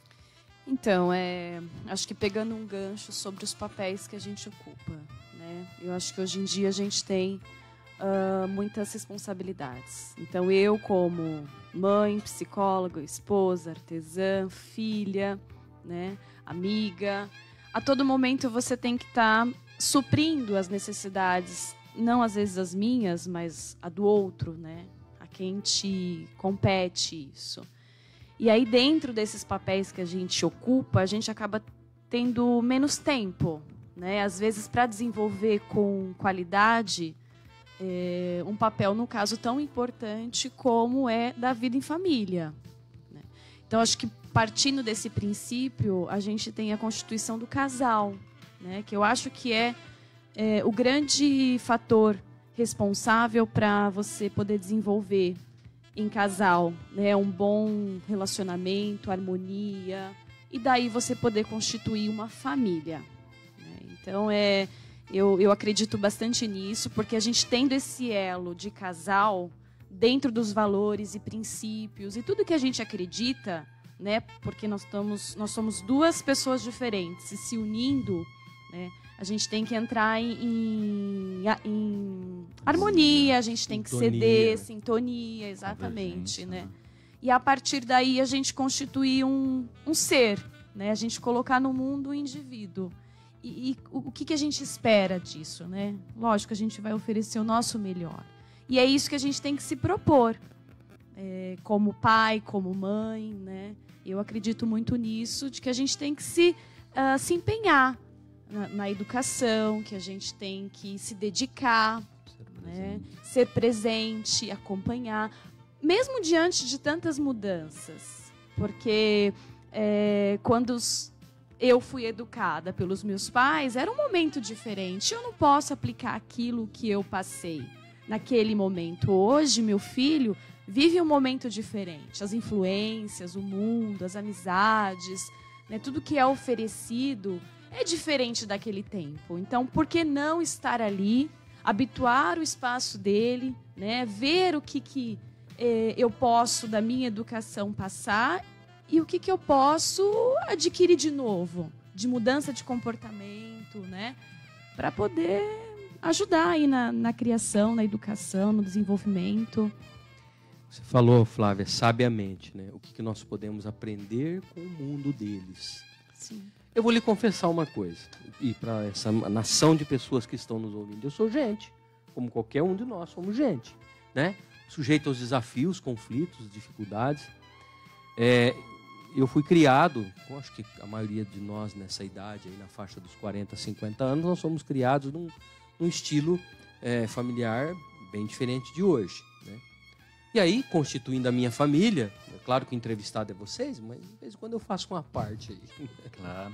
Então, é, acho que pegando um gancho sobre os papéis que a gente ocupa, né? Eu acho que hoje em dia a gente tem uh, muitas responsabilidades. Então, eu como mãe, psicóloga, esposa, artesã, filha, né? Amiga, a todo momento você tem que estar tá suprindo as necessidades, não às vezes as minhas, mas a do outro, né? A quem te compete isso. E aí, dentro desses papéis que a gente ocupa, a gente acaba tendo menos tempo, né? Às vezes, para desenvolver com qualidade é, um papel, no caso, tão importante como é da vida em família. Né? Então, acho que partindo desse princípio, a gente tem a constituição do casal, né? Que eu acho que é, é o grande fator responsável para você poder desenvolver em casal, né, um bom relacionamento, harmonia, e daí você poder constituir uma família. Né? Então, é, eu, eu acredito bastante nisso, porque a gente tendo esse elo de casal dentro dos valores e princípios e tudo que a gente acredita, né, porque nós, estamos, nós somos duas pessoas diferentes e se unindo, né, a gente tem que entrar em, em, em harmonia, a gente tem que sintonia, ceder, sintonia, exatamente, né? E a partir daí a gente constituir um, um ser, né? A gente colocar no mundo um indivíduo. E, e o, o que, que a gente espera disso, né? Lógico, a gente vai oferecer o nosso melhor. E é isso que a gente tem que se propor, é, como pai, como mãe, né? Eu acredito muito nisso, de que a gente tem que se, uh, se empenhar Na, na educação, que a gente tem que se dedicar, ser presente, né? Ser presente, acompanhar, mesmo diante de tantas mudanças. Porque é, quando os, eu fui educada pelos meus pais, era um momento diferente. Eu não posso aplicar aquilo que eu passei. naquele momento. Hoje, meu filho vive um momento diferente. As influências, o mundo, as amizades, né, tudo que é oferecido é diferente daquele tempo. Então, por que não estar ali, habituar o espaço dele, né, ver o que, que eh, eu posso, da minha educação, passar e o que, que eu posso adquirir de novo, de mudança de comportamento, né, para poder ajudar aí na, na criação, na educação, no desenvolvimento. Você falou, Flávia, sabiamente, né? O que, que nós podemos aprender com o mundo deles. Sim. Eu vou lhe confessar uma coisa, e para essa nação de pessoas que estão nos ouvindo, eu sou gente, como qualquer um de nós somos gente, né? Sujeito aos desafios, conflitos, dificuldades. É, eu fui criado, eu acho que a maioria de nós nessa idade, aí na faixa dos quarenta, cinquenta anos, nós somos criados num, num estilo é, familiar bem diferente de hoje, né? E aí, constituindo a minha família, é claro que o entrevistado é vocês, mas de vez em quando eu faço uma parte aí. Claro.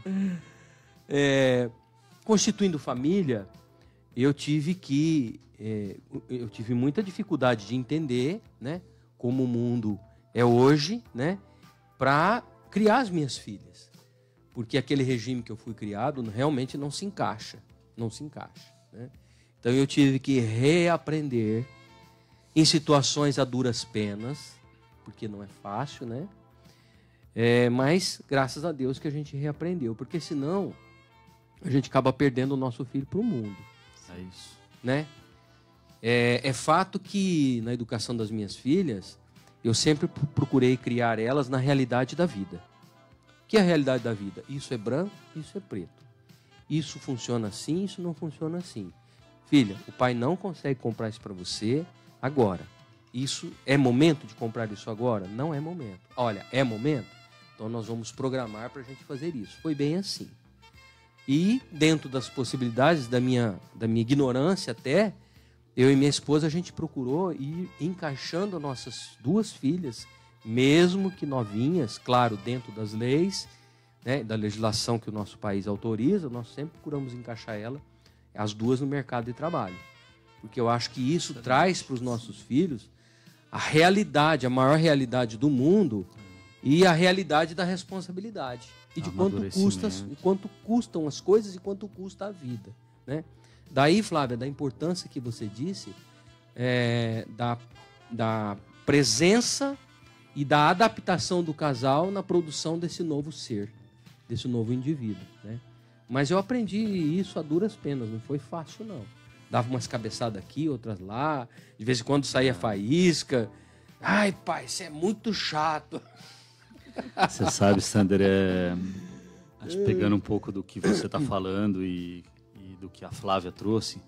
É, constituindo família, eu tive que... É, eu tive muita dificuldade de entender, né, como o mundo é hoje, né, para criar as minhas filhas. Porque aquele regime que eu fui criado realmente não se encaixa. Não se encaixa, né? Então eu tive que reaprender em situações a duras penas, porque não é fácil, né? É, mas graças a Deus que a gente reaprendeu, porque senão a gente acaba perdendo o nosso filho para o mundo. É isso. Né? É, é fato que na educação das minhas filhas, eu sempre procurei criar elas na realidade da vida. O que é a realidade da vida? Isso é branco, isso é preto. Isso funciona assim, isso não funciona assim. Filha, o pai não consegue comprar isso para você agora. Isso é momento de comprar isso agora? Não é momento. Olha, é momento? Então nós vamos programar para a gente fazer isso. Foi bem assim. E dentro das possibilidades da minha, da minha ignorância até, eu e minha esposa, a gente procurou ir encaixando nossas duas filhas, mesmo que novinhas, claro, dentro das leis, né, da legislação que o nosso país autoriza, nós sempre procuramos encaixar ela, as duas no mercado de trabalho. Porque eu acho que isso traz para os nossos filhos a realidade, a maior realidade do mundo e a realidade da responsabilidade. E de quanto, custa, quanto custam as coisas e quanto custa a vida, né? Daí, Flávia, da importância que você disse, é, da, da presença e da adaptação do casal na produção desse novo ser, desse novo indivíduo, né? Mas eu aprendi isso a duras penas, não foi fácil, não. Dava umas cabeçadas aqui, outras lá. De vez em quando saía faísca. Ai, pai, isso é muito chato. Você sabe, Sander, é... acho que pegando um pouco do que você está falando e, e do que a Flávia trouxe,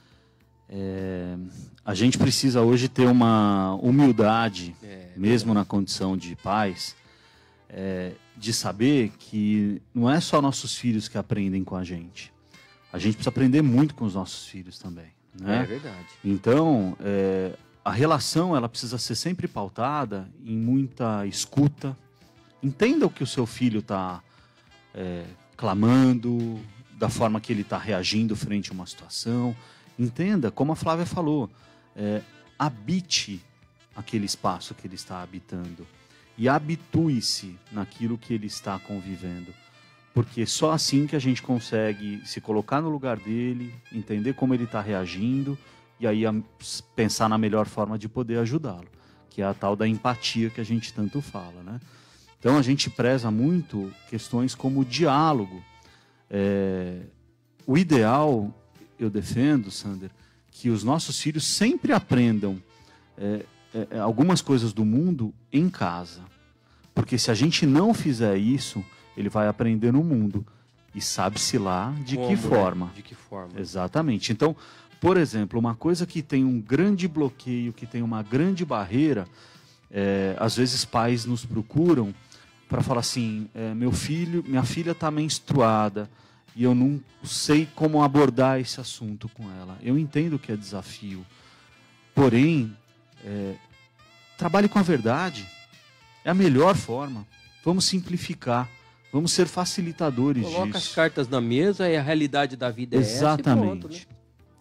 é... a gente precisa hoje ter uma humildade, é, mesmo é. na condição de pais, é... de saber que não é só nossos filhos que aprendem com a gente. A gente precisa aprender muito com os nossos filhos também, né? É verdade. Então, é, a relação ela precisa ser sempre pautada em muita escuta. Entenda o que o seu filho está é, clamando, da forma que ele está reagindo frente a uma situação. Entenda, como a Flávia falou, é, habite aquele espaço que ele está habitando e habitue-se naquilo que ele está convivendo. Porque só assim que a gente consegue se colocar no lugar dele, entender como ele está reagindo e aí a, pensar na melhor forma de poder ajudá-lo, que é a tal da empatia que a gente tanto fala, né? Então a gente preza muito questões como o diálogo. É, o ideal, eu defendo, Sander, que os nossos filhos sempre aprendam é, é, algumas coisas do mundo em casa. Porque se a gente não fizer isso, ele vai aprender no mundo. E sabe-se lá de Como, que forma. Né? De que forma. Exatamente. Então, por exemplo, uma coisa que tem um grande bloqueio, que tem uma grande barreira, é, às vezes pais nos procuram para falar assim, é, meu filho, minha filha está menstruada e eu não sei como abordar esse assunto com ela. Eu entendo que é desafio. Porém, é, trabalhe com a verdade. É a melhor forma. Vamos simplificar. Vamos ser facilitadores Coloca disso. as cartas na mesa e a realidade da vida é Exatamente. essa e pronto, né?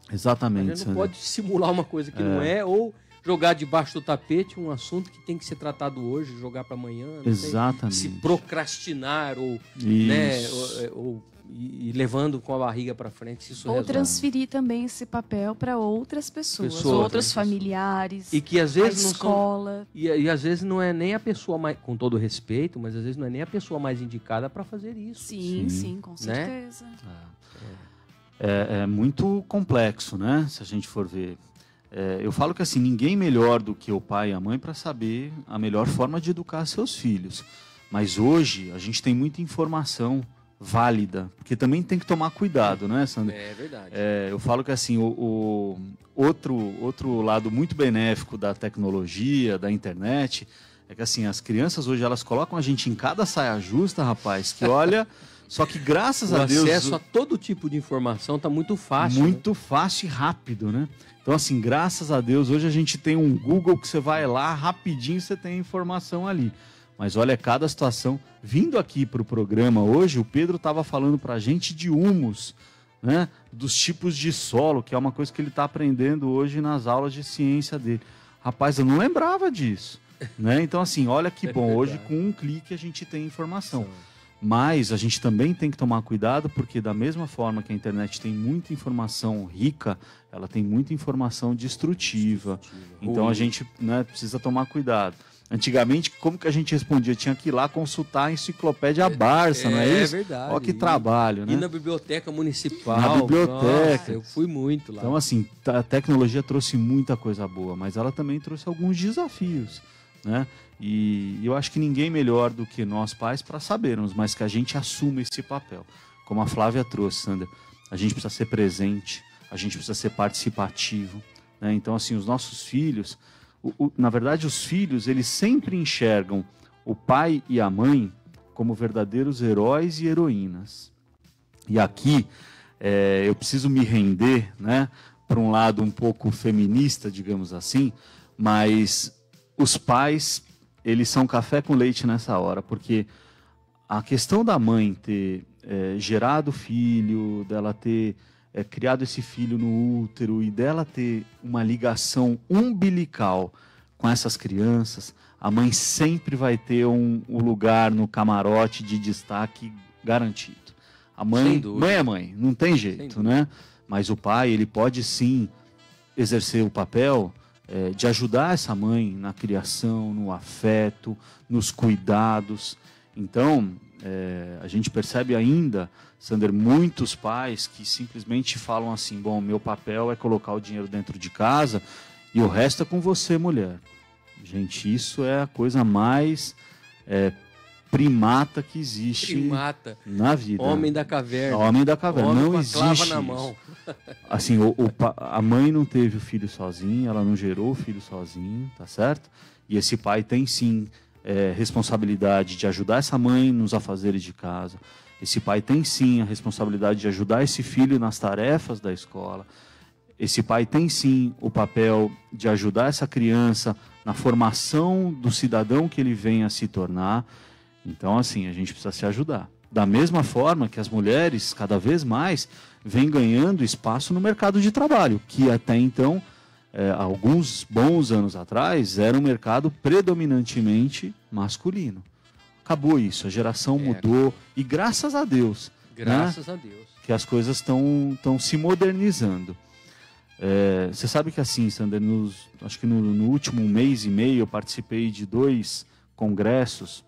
Exatamente. A gente não pode simular uma coisa que é. não é, ou jogar debaixo do tapete um assunto que tem que ser tratado hoje, jogar para amanhã. Exatamente. Se procrastinar ou, né, ou, ou e levando com a barriga para frente. Isso ou resolve. Transferir também esse papel para outras pessoas, pessoas outros né? familiares, e que às vezes a não escola. São, e, e às vezes não é nem a pessoa mais, com todo respeito, mas às vezes não é nem a pessoa mais indicada para fazer isso. Sim, sim, sim, com certeza. Né? É, é, é muito complexo, né? Se a gente for ver. É, eu falo que assim, ninguém melhor do que o pai e a mãe para saber a melhor forma de educar seus filhos. Mas hoje a gente tem muita informação válida, porque também tem que tomar cuidado, né, Sandra? É verdade. É, eu falo que assim, o, o outro, outro lado muito benéfico da tecnologia, da internet, é que assim, as crianças hoje elas colocam a gente em cada saia justa, rapaz, que olha... Só que graças o a Deus... O acesso a todo tipo de informação está muito fácil. Muito né? fácil e rápido, né? Então, assim, graças a Deus, hoje a gente tem um Google que você vai lá, rapidinho você tem informação ali. Mas olha, cada situação... Vindo aqui para o programa hoje, o Pedro estava falando para a gente de humus, né? Dos tipos de solo, que é uma coisa que ele está aprendendo hoje nas aulas de ciência dele. Rapaz, eu não lembrava disso. Né? Então, assim, olha que bom. Hoje, com um clique, a gente tem informação. Mas a gente também tem que tomar cuidado, porque da mesma forma que a internet tem muita informação rica, ela tem muita informação destrutiva. destrutiva. Então a gente, né, precisa tomar cuidado. Antigamente, como que a gente respondia? Tinha que ir lá consultar a enciclopédia Barça, é, não é isso? É verdade. Olha que trabalho, né? E na biblioteca municipal. Na biblioteca. Nossa, eu fui muito lá. Então, assim, a tecnologia trouxe muita coisa boa, mas ela também trouxe alguns desafios, né? E eu acho que ninguém melhor do que nós pais para sabermos, mas que a gente assuma esse papel. Como a Flávia trouxe, Sandra, a gente precisa ser presente, a gente precisa ser participativo, né? Então, assim, os nossos filhos, o, o, na verdade, os filhos, eles sempre enxergam o pai e a mãe como verdadeiros heróis e heroínas. E aqui, é, eu preciso me render, né, para um lado um pouco feminista, digamos assim, mas os pais... eles são café com leite nessa hora, porque a questão da mãe ter é, gerado filho, dela ter é, criado esse filho no útero e dela ter uma ligação umbilical com essas crianças, a mãe sempre vai ter um, um lugar no camarote de destaque garantido. A mãe, mãe é mãe, não tem jeito, né? Mas o pai, ele pode sim exercer o papel É, de ajudar essa mãe na criação, no afeto, nos cuidados. Então, é, a gente percebe ainda, Sander, muitos pais que simplesmente falam assim, bom, meu papel é colocar o dinheiro dentro de casa e o resto é com você, mulher. Gente, isso é a coisa mais é, primata que existe primata. na vida. Homem da caverna. Homem da caverna. Homem não com a existe clava na isso. mão. Assim, o, o, a mãe não teve o filho sozinha, ela não gerou o filho sozinho, tá certo? E esse pai tem sim é, responsabilidade de ajudar essa mãe nos afazeres de casa. Esse pai tem sim a responsabilidade de ajudar esse filho nas tarefas da escola. Esse pai tem sim o papel de ajudar essa criança na formação do cidadão que ele venha a se tornar. Então, assim, a gente precisa se ajudar. Da mesma forma que as mulheres, cada vez mais, vêm ganhando espaço no mercado de trabalho, que até então, é, alguns bons anos atrás, era um mercado predominantemente masculino. Acabou isso, a geração é. mudou, e graças a Deus, graças né, a Deus, que as coisas estão estão se modernizando. É, você sabe que assim, Sander, nos, acho que no, no último mês e meio eu participei de dois congressos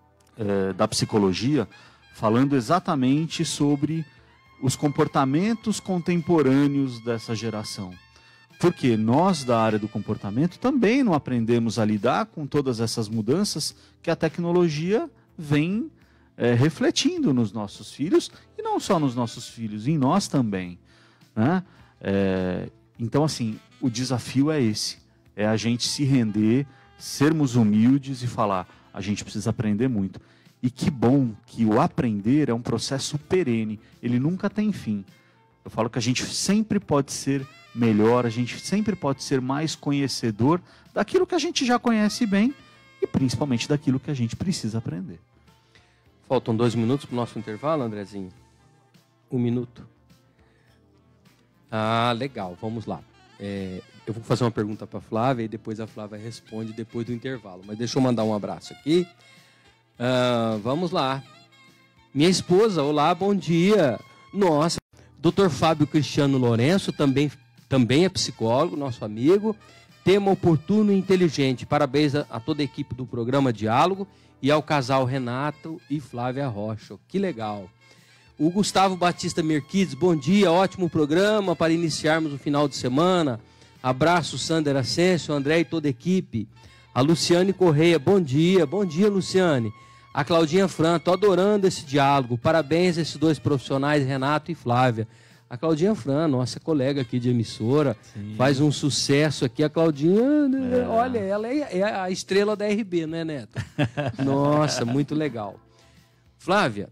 é, da psicologia, falando exatamente sobre os comportamentos contemporâneos dessa geração. Porque nós, da área do comportamento, também não aprendemos a lidar com todas essas mudanças que a tecnologia vem é, refletindo nos nossos filhos, e não só nos nossos filhos, em nós também, né? É, então, assim, o desafio é esse, é a gente se render, sermos humildes e falar, a gente precisa aprender muito. E que bom que o aprender é um processo perene, ele nunca tem fim. Eu falo que a gente sempre pode ser melhor, a gente sempre pode ser mais conhecedor daquilo que a gente já conhece bem e principalmente daquilo que a gente precisa aprender. Faltam dois minutos para o nosso intervalo, Andrezinho? Um minuto. Ah, legal, vamos lá. É, eu vou fazer uma pergunta para a Flávia e depois a Flávia responde depois do intervalo. Mas deixa eu mandar um abraço aqui. Ah, vamos lá. Minha esposa, olá, bom dia. Nossa, doutor Fábio Cristiano Lourenço, também, também é psicólogo, nosso amigo. Tema oportuno e inteligente. Parabéns a, a toda a equipe do programa Diálogo e ao casal Renato e Flávia Rocha. Que legal. O Gustavo Batista Merquides, bom dia, ótimo programa para iniciarmos o final de semana. Abraço, Sander Ascenso, André e toda a equipe. A Luciane Correia, bom dia, bom dia, Luciane. A Claudinha Fran, tô adorando esse diálogo. Parabéns a esses dois profissionais, Renato e Flávia. A Claudinha Fran, nossa colega aqui de emissora, Sim. faz um sucesso aqui. A Claudinha, é. olha, ela é a estrela da R B, não é, Neto? Nossa, muito legal. Flávia,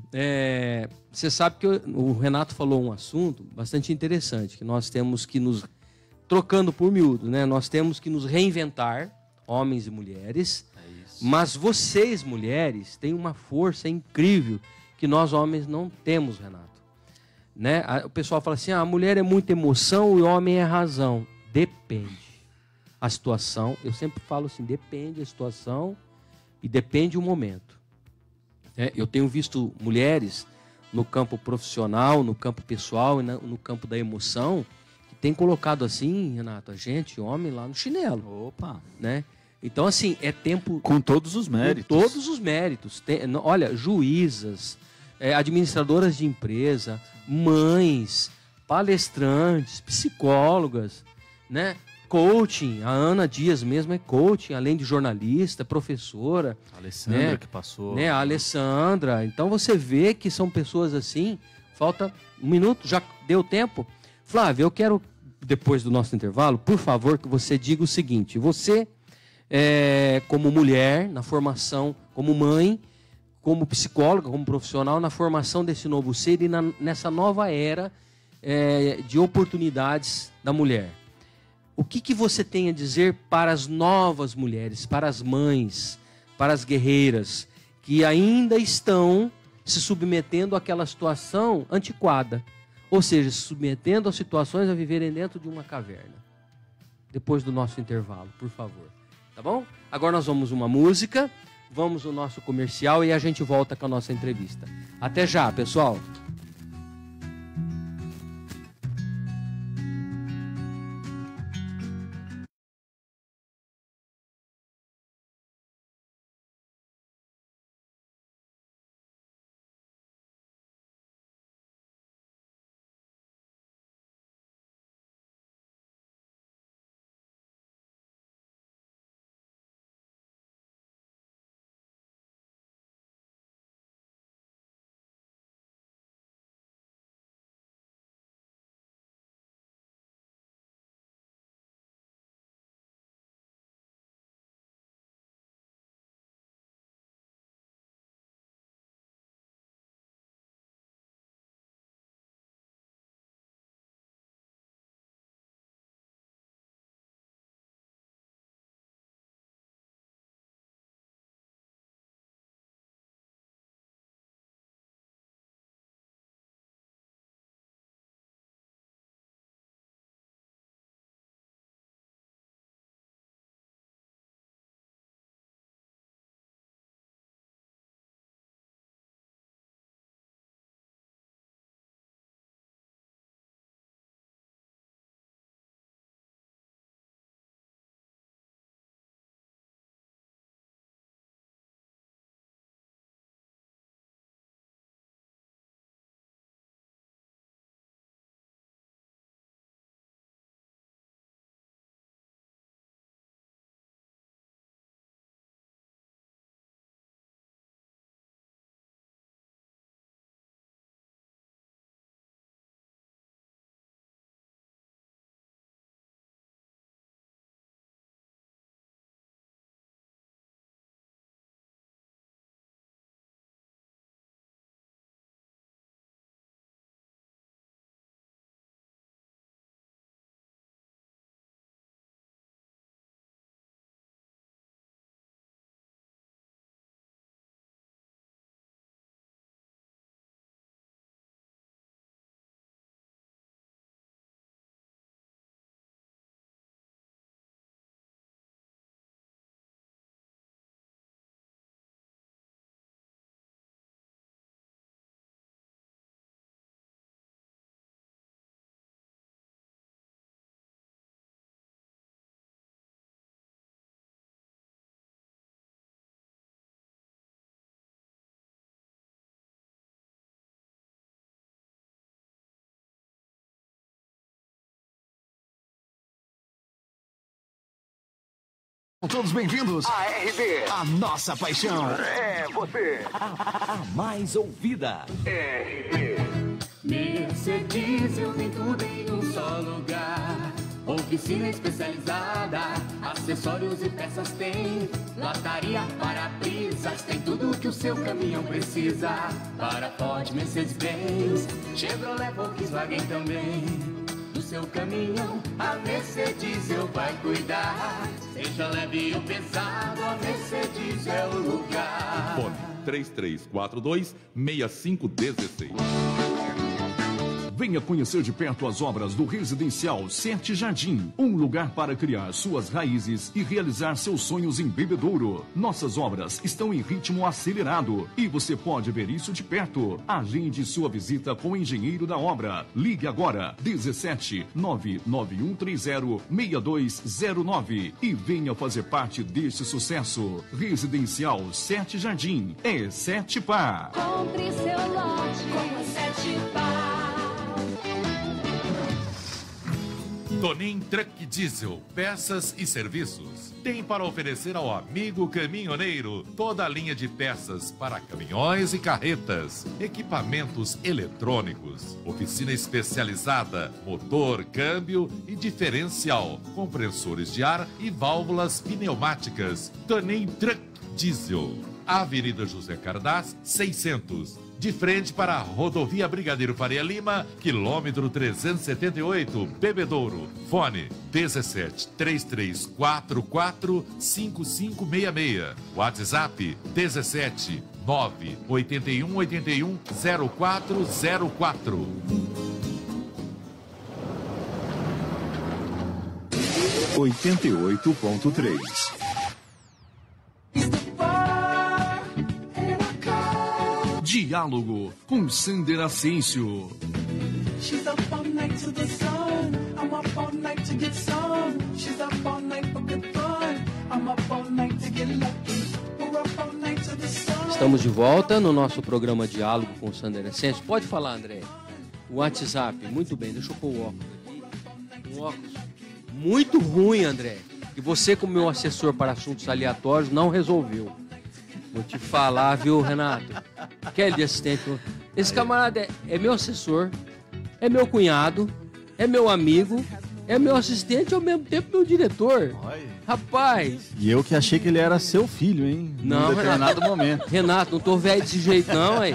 é, você sabe que eu, o Renato falou um assunto bastante interessante, que nós temos que nos, trocando por miúdo, né? Nós temos que nos reinventar, homens e mulheres, é isso. Mas vocês, mulheres, têm uma força incrível que nós, homens, não temos, Renato. Né? O pessoal fala assim, ah, a mulher é muita emoção e o homem é razão. Depende. A situação, eu sempre falo assim, depende a situação e depende o momento. É, eu tenho visto mulheres no campo profissional, no campo pessoal e na, no campo da emoção que tem colocado assim, Renato, a gente, homem, lá no chinelo. Opa! Né? Então, assim, é tempo... Com todos os méritos. Com todos os méritos. Tem, olha, juízas, é, administradoras de empresa, mães, palestrantes, psicólogas, né? Coaching, a Ana Dias mesmo é coaching, além de jornalista, professora. A Alessandra né? que passou. Né? A Alessandra. Então você vê que são pessoas assim. Falta um minuto, já deu tempo. Flávia, eu quero, depois do nosso intervalo, por favor, que você diga o seguinte. Você, é, como mulher, na formação, como mãe, como psicóloga, como profissional, na formação desse novo ser e na, nessa nova era é, de oportunidades da mulher. O que, que você tem a dizer para as novas mulheres, para as mães, para as guerreiras, que ainda estão se submetendo àquela situação antiquada? Ou seja, se submetendo a situações a viverem dentro de uma caverna. Depois do nosso intervalo, por favor. Tá bom? Agora nós vamos uma música, vamos no nosso comercial e a gente volta com a nossa entrevista. Até já, pessoal! Todos bem-vindos A R D, à nossa paixão. é você. A mais ouvida. R D. Mercedes, eu tenho tudo em um só lugar. Oficina especializada, acessórios e peças tem. Lataria, para-brisas, tem tudo que o seu caminhão precisa. Para Ford, Mercedes-Benz, Chevrolet, Volkswagen também. Do seu caminhão, a Mercedes eu vai cuidar. Seja leve ou pesado, a Mercedes é o lugar. Fone três três quatro dois, seis cinco um seis. Venha conhecer de perto as obras do Residencial Sete Jardim, um lugar para criar suas raízes e realizar seus sonhos em Bebedouro. Nossas obras estão em ritmo acelerado e você pode ver isso de perto. Agende sua visita com o engenheiro da obra. Ligue agora dezessete, nove nove um três zero, seis dois zero nove e venha fazer parte deste sucesso. Residencial Sete Jardim é Sete Pá. Compre seu lote com a Sete Pá. Tonin Truck Diesel, peças e serviços. Tem para oferecer ao amigo caminhoneiro toda a linha de peças para caminhões e carretas, equipamentos eletrônicos, oficina especializada, motor, câmbio e diferencial, compressores de ar e válvulas pneumáticas. Tonin Truck Diesel, Avenida José Cardaz, seiscentos. De frente para a Rodovia Brigadeiro Faria Lima, quilômetro trezentos e setenta e oito, Bebedouro. Fone dezessete, três três quatro quatro, cinco cinco seis seis. WhatsApp dezessete, nove oito um oito um, zero quatro zero quatro. oitenta e oito ponto três. Diálogo com Sander Ascencio. She's up all night to the sun. I'm up all night to get some. She's up all night for good fun. I'm up all night to get lucky. We're up all night to the sun. Estamos de volta no nosso programa Diálogo com Sander Ascencio. Pode falar, André. O WhatsApp, muito bem, deixa eu pôr o óculos aqui. Um óculos muito ruim, André. E você, como meu assessor para assuntos aleatórios, não resolveu. Vou te falar, viu, Renato? Kelly de assistente. Esse camarada é, é meu assessor, é meu cunhado, é meu amigo, é meu assistente e ao mesmo tempo meu diretor. Oi. Rapaz. E eu que achei que ele era seu filho, hein? Não, em determinado Renato, momento. Renato, não tô velho desse jeito não, aí.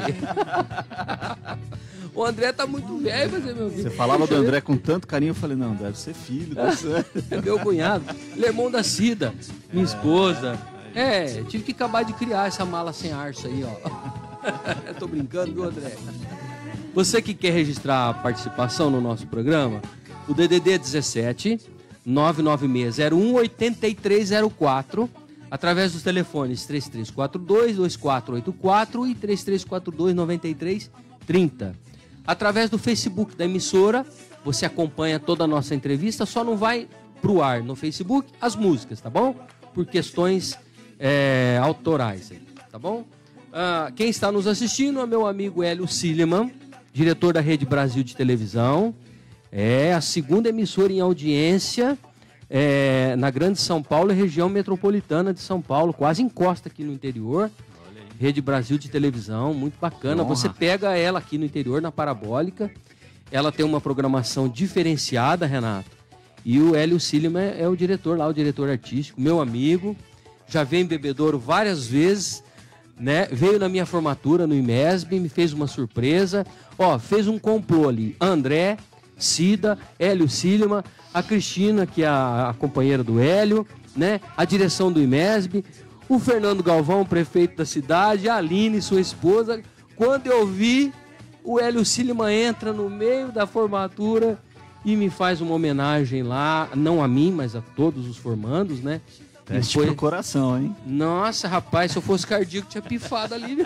O André tá muito velho, mas é meu filho. Você falava do André com tanto carinho, eu falei, não, deve ser filho. Deve ser. É meu cunhado. Ele é irmão da Cida, minha esposa. É, tive que acabar de criar essa mala sem arço aí, ó. Tô brincando, viu, André? Você que quer registrar a participação no nosso programa, o D D D é dezessete, nove nove seis zero um, oito três zero quatro, através dos telefones três três quatro dois, dois quatro oito quatro e três três quatro dois, nove três três zero. Através do Facebook da emissora, você acompanha toda a nossa entrevista, só não vai pro ar no Facebook as músicas, tá bom? Por questões é, autorais, tá bom? Ah, quem está nos assistindo é meu amigo Hélio Silliman, diretor da Rede Brasil de Televisão. É a segunda emissora em audiência é, na Grande São Paulo e região metropolitana de São Paulo, quase encosta aqui no interior. Rede Brasil de Televisão, muito bacana. Você pega ela aqui no interior, na Parabólica. Ela tem uma programação diferenciada, Renato. E o Hélio Silliman é, é o diretor lá, o diretor artístico, meu amigo. Já veio em Bebedouro várias vezes, né? Veio na minha formatura no I M E S B, me fez uma surpresa. Ó, fez um complô ali. André, Cida, Hélio Silliman, a Cristina, que é a, a companheira do Hélio, né? A direção do I M E S B, o Fernando Galvão, prefeito da cidade, a Aline, sua esposa. Quando eu vi, o Hélio Silliman entra no meio da formatura e me faz uma homenagem lá, não a mim, mas a todos os formandos, né? Teste foi... pro coração, hein? Nossa, rapaz, se eu fosse cardíaco, tinha pifado ali.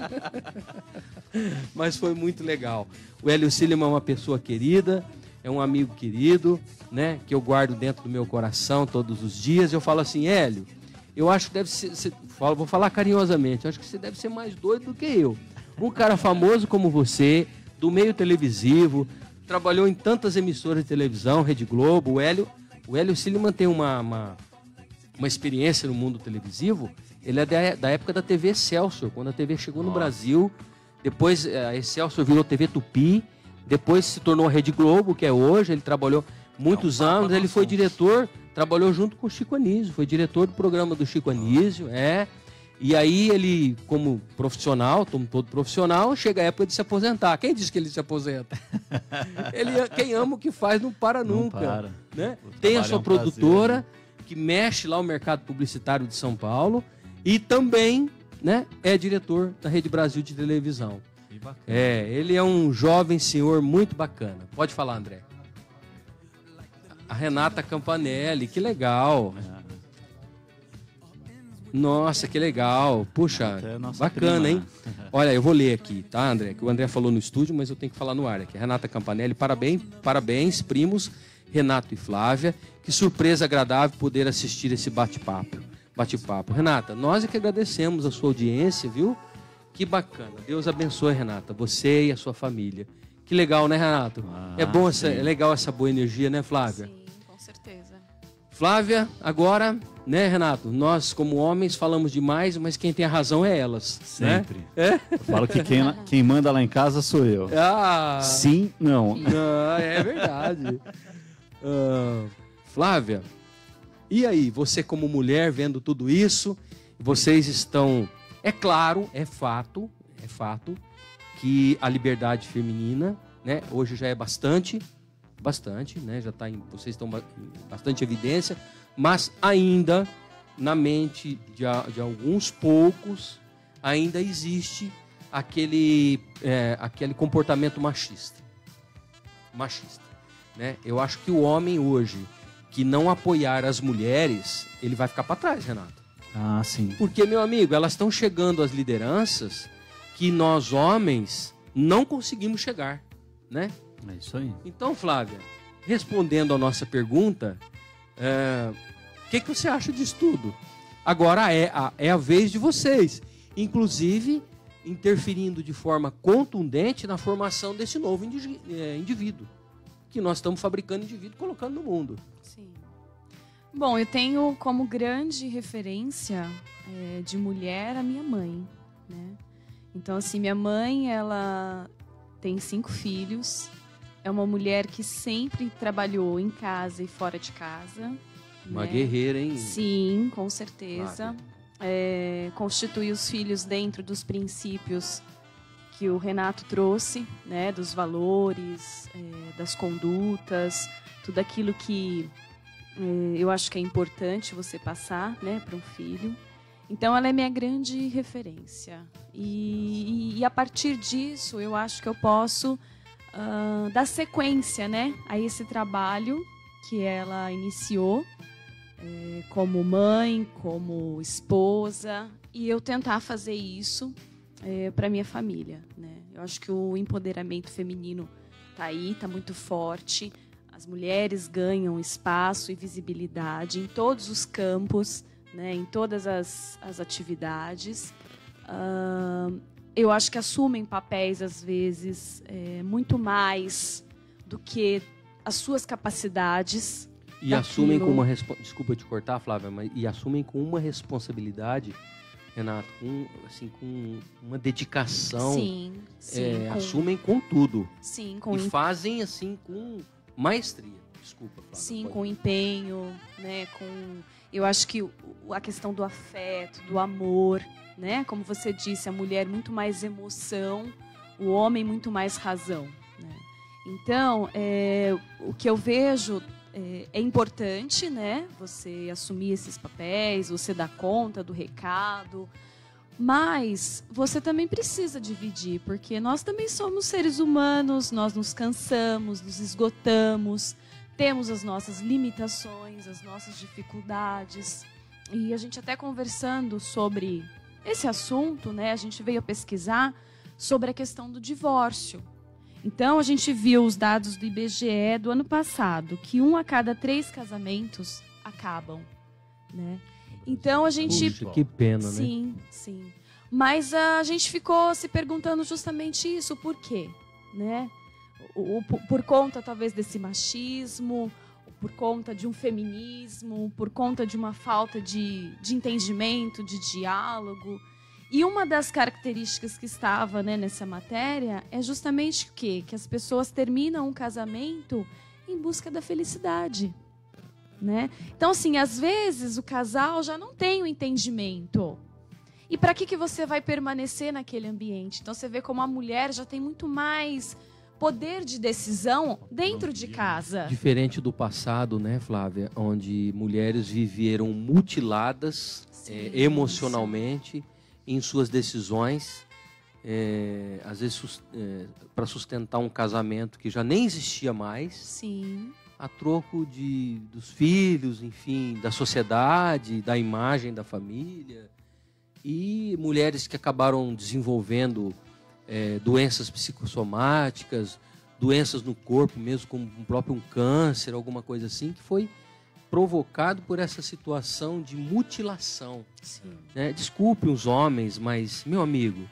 Mas foi muito legal. O Hélio Silliman é uma pessoa querida, é um amigo querido, né? Que eu guardo dentro do meu coração todos os dias. Eu falo assim, Hélio, eu acho que deve ser... Você, vou falar carinhosamente, eu acho que você deve ser mais doido do que eu. Um cara famoso como você, do meio televisivo, trabalhou em tantas emissoras de televisão, Rede Globo. O Hélio, o Hélio Silliman tem uma... uma uma experiência no mundo televisivo, ele é da, da época da T V Excelsior, quando a T V chegou no Nossa. Brasil. Depois a Excelsior virou T V Tupi, depois se tornou a Rede Globo, que é hoje. Ele trabalhou muitos É um anos, papa ele no foi assunto. diretor, trabalhou junto com o Chico Anísio, foi diretor do programa do Chico Anísio, é. E aí ele, como profissional, como todo profissional, chega a época de se aposentar. Quem diz que ele se aposenta? ele, quem ama o que faz não para Não nunca. para. Né? O Tem a trabalho sua é um prazer, produtora, né? que mexe lá o mercado publicitário de São Paulo e também, né, é diretor da Rede Brasil de televisão. Que bacana. É, ele é um jovem senhor muito bacana. Pode falar, André. A Renata Campanelli, que legal. É. Nossa, que legal. Puxa, Até nossa bacana, prima. hein? Olha, eu vou ler aqui, tá, André? Que o André falou no estúdio, mas eu tenho que falar no ar aqui. Renata Campanelli, parabéns, parabéns, primos, Renato e Flávia. Que surpresa agradável poder assistir esse bate-papo. Bate-papo. Renata, nós é que agradecemos a sua audiência, viu? Que bacana. Deus abençoe, Renata, você e a sua família. Que legal, né, Renato? Ah, é bom, essa, sim. é legal essa boa energia, né, Flávia? Sim, com certeza. Flávia, agora, né, Renato? Nós, como homens, falamos demais, mas quem tem a razão é elas. Sempre. Né? É? Eu falo que quem, quem manda lá em casa sou eu. Ah, Sim, não. não, é verdade. Ah, Flávia, e aí? Você como mulher vendo tudo isso, vocês estão... É claro, é fato, é fato que a liberdade feminina, né, hoje já é bastante, bastante, né, já tá em, vocês estão ba- em bastante evidência, mas ainda na mente de, a- de alguns poucos ainda existe aquele, é, aquele comportamento machista. Machista, né? Eu acho que o homem hoje que não apoiar as mulheres, ele vai ficar para trás, Renato. Ah, sim. Porque, meu amigo, elas estão chegando às lideranças que nós, homens, não conseguimos chegar, né? É isso aí. Então, Flávia, respondendo a nossa pergunta, é, o que, que você acha disso tudo? Agora é a, é a vez de vocês, inclusive interferindo de forma contundente na formação desse novo indi- é, indivíduo, que nós estamos fabricando indivíduo e colocando no mundo. Sim. Bom, eu tenho como grande referência é, de mulher a minha mãe, né? Então, assim, minha mãe, ela tem cinco filhos, é uma mulher que sempre trabalhou em casa e fora de casa. Uma né? guerreira, hein? Sim, com certeza. Flávia. É, constitui os filhos dentro dos princípios que o Renato trouxe, né? Dos valores, é, das condutas, tudo aquilo que é, eu acho que é importante você passar, né, para um filho. Então, ela é minha grande referência. E, e, e a partir disso, eu acho que eu posso uh, dar sequência, né, a esse trabalho que ela iniciou é, como mãe, como esposa, e eu tentar fazer isso é, para minha família, né? Eu acho que o empoderamento feminino tá aí, tá muito forte. As mulheres ganham espaço e visibilidade em todos os campos, né, em todas as, as atividades. Uh, eu acho que assumem papéis, às vezes, é, muito mais do que as suas capacidades. E daquilo. assumem com uma respo... desculpa te cortar, Flávia, mas e assumem com uma responsabilidade, Renato, com assim com uma dedicação. Sim, sim. É, com... Assumem com tudo. Sim, com e em- fazem assim com maestria. Desculpa, Flávia. Sim, pode- com empenho, né? Com, eu acho que o- a questão do afeto, do amor, né? Como você disse, a mulher muito mais emoção, o homem muito mais razão, né? Então, é, o que eu vejo é, é importante, né? Você assumir esses papéis, você dar conta do recado, mas você também precisa dividir, porque nós também somos seres humanos, nós nos cansamos, nos esgotamos, temos as nossas limitações, as nossas dificuldades. E a gente até conversando sobre esse assunto, né, a gente veio a pesquisar sobre a questão do divórcio. Então, a gente viu os dados do I B G E do ano passado, que um a cada três casamentos acabam, né? Então, a gente... Puxa, que pena, né? Sim, sim. Mas a gente ficou se perguntando justamente isso, por quê? Né? O, o- por- por conta, talvez, desse machismo, por conta de um feminismo, por conta de uma falta de, de entendimento, de diálogo. E uma das características que estava, né, nessa matéria é justamente o quê? Que as pessoas terminam um casamento em busca da felicidade, né? Então, assim, às vezes o casal já não tem o entendimento. E para que, que você vai permanecer naquele ambiente? Então, você vê como a mulher já tem muito mais poder de decisão dentro de casa. Diferente do passado, né, Flávia? Onde mulheres viveram mutiladas sim, é, emocionalmente sim. em suas decisões, é, às vezes é, para sustentar um casamento que já nem existia mais. Sim. A troco de, dos filhos, enfim, da sociedade, da imagem da família. E mulheres que acabaram desenvolvendo é, doenças psicossomáticas, doenças no corpo mesmo, como um próprio um câncer, alguma coisa assim, que foi provocado por essa situação de mutilação. Sim. Né? Desculpe os homens, mas, meu amigo,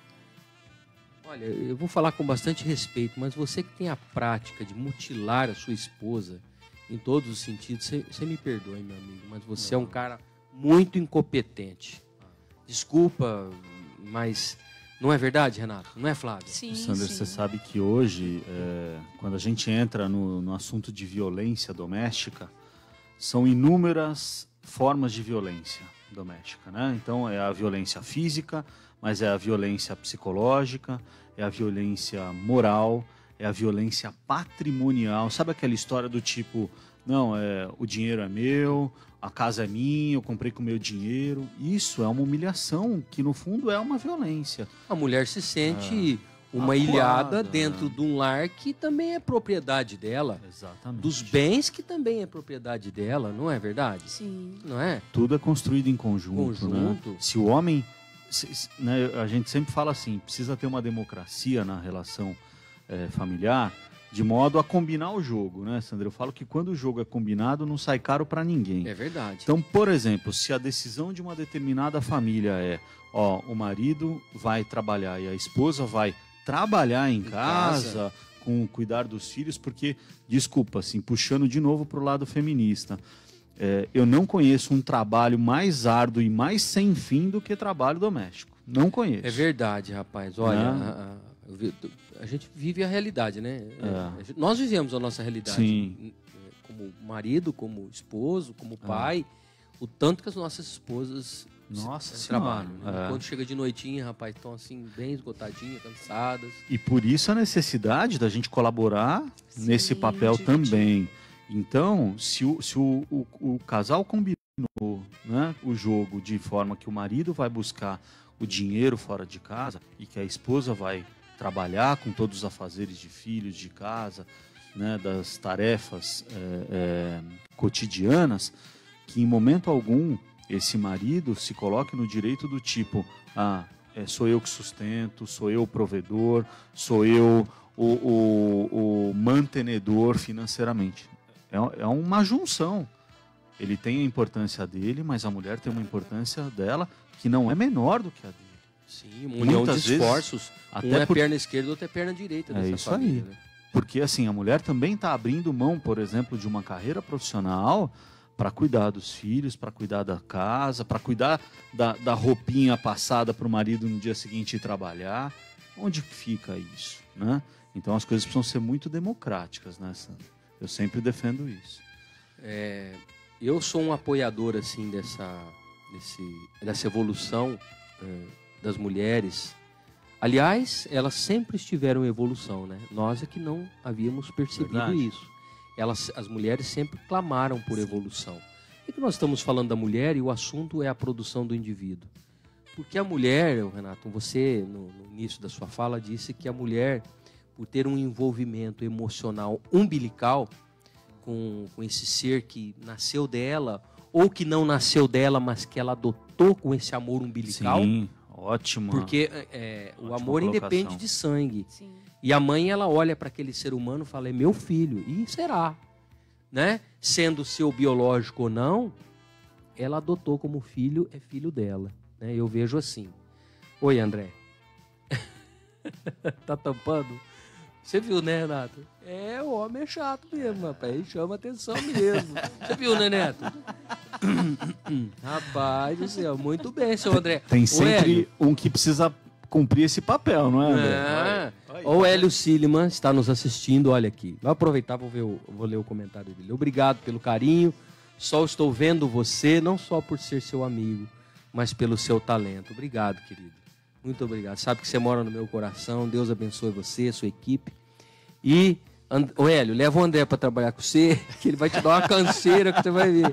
olha, eu vou falar com bastante respeito, mas você que tem a prática de mutilar a sua esposa em todos os sentidos, você, você me perdoe, meu amigo, mas você Não. é um cara muito incompetente. Desculpa, mas não é verdade, Renato? Não é, Flávio? Sim, Sandra, sim. você sabe que hoje, é, quando a gente entra no, no assunto de violência doméstica, são inúmeras formas de violência doméstica, né? Então, é a violência física, mas é a violência psicológica, é a violência moral, é a violência patrimonial. Sabe aquela história do tipo, não, é, o dinheiro é meu, a casa é minha, eu comprei com o meu dinheiro. Isso é uma humilhação, que no fundo é uma violência. A mulher se sente é. uma Acuada, ilhada dentro é. de um lar que também é propriedade dela. Exatamente. Dos bens que também é propriedade dela, não é verdade? Sim. Não é? Tudo é construído em conjunto. Conjunto. Né? Se o homem... Se, se, né, a gente sempre fala assim, precisa ter uma democracia na relação é, familiar, de modo a combinar o jogo, né, Sandra? Eu falo que quando o jogo é combinado, não sai caro para ninguém. É verdade. Então, por exemplo, se a decisão de uma determinada família é, ó, o marido vai trabalhar e a esposa vai trabalhar em, em casa, casa, com cuidar dos filhos, porque, desculpa, assim, puxando de novo para o lado feminista, é, eu não conheço um trabalho mais árduo e mais sem fim do que trabalho doméstico. Não conheço. É verdade, rapaz. Olha, a, a, a gente vive a realidade, né? É. Nós vivemos a nossa realidade. Sim. Como marido, como esposo, como pai. É. O tanto que as nossas esposas Nossa trabalham. Né? É. Quando chega de noitinha, rapaz, estão assim, bem esgotadinhas, cansadas. E por isso a necessidade da gente colaborar Sim, nesse papel dividir. também. Então, se o, se o, o, o casal combinou, né, o jogo de forma que o marido vai buscar o dinheiro fora de casa e que a esposa vai trabalhar com todos os afazeres de filhos, de casa, né, das tarefas é, é, cotidianas, que em momento algum esse marido se coloque no direito do tipo, ah, é, sou eu que sustento, sou eu o provedor, sou eu o, o, o mantenedor financeiramente. É, é uma junção. Ele tem a importância dele, mas a mulher tem uma importância dela que não é menor do que a dele. Sim, uma união de esforços. Até um é por... perna esquerda, outro é perna direita dessa é isso família. Aí. Né? Porque assim, a mulher também está abrindo mão, por exemplo, de uma carreira profissional para cuidar dos filhos, para cuidar da casa, para cuidar da, da roupinha passada para o marido no dia seguinte ir trabalhar. Onde fica isso? Né? Então as coisas precisam ser muito democráticas, né, Sandra? Eu sempre defendo isso. É, eu sou um apoiador assim dessa, desse, dessa evolução é, das mulheres. Aliás, elas sempre estiveram em evolução, né? Nós é que não havíamos percebido Verdade. isso. Elas, as mulheres sempre clamaram por Sim. evolução. E que nós estamos falando da mulher e o assunto é a produção do indivíduo. Porque a mulher, Renato, você no, no início da sua fala disse que a mulher, por ter um envolvimento emocional umbilical com, com esse ser que nasceu dela, ou que não nasceu dela, mas que ela adotou com esse amor umbilical. Sim, ótimo. Porque é, o amor independe de sangue. Sim. E a mãe, ela olha para aquele ser humano e fala, é meu filho, e será. Né? Sendo seu biológico ou não, ela adotou como filho, é filho dela. Né? Eu vejo assim. Oi, André. Tá tampando? Você viu, né, Renato? É, o homem é chato mesmo, rapaz. Ele chama atenção mesmo. Você viu, né, Neto? Rapaz do céu, muito bem, seu André. Tem O sempre Hélio. um que precisa cumprir esse papel, não é, André? É. O Hélio Siliman está nos assistindo, olha aqui. Vou aproveitar, vou, ver o, vou ler o comentário dele. Obrigado pelo carinho. Só estou vendo você, não só por ser seu amigo, mas pelo seu talento. Obrigado, querido. Muito obrigado. Sabe que você mora no meu coração. Deus abençoe você, sua equipe. E, And... o Hélio, leva o André para trabalhar com você, que ele vai te dar uma canseira que você vai ver.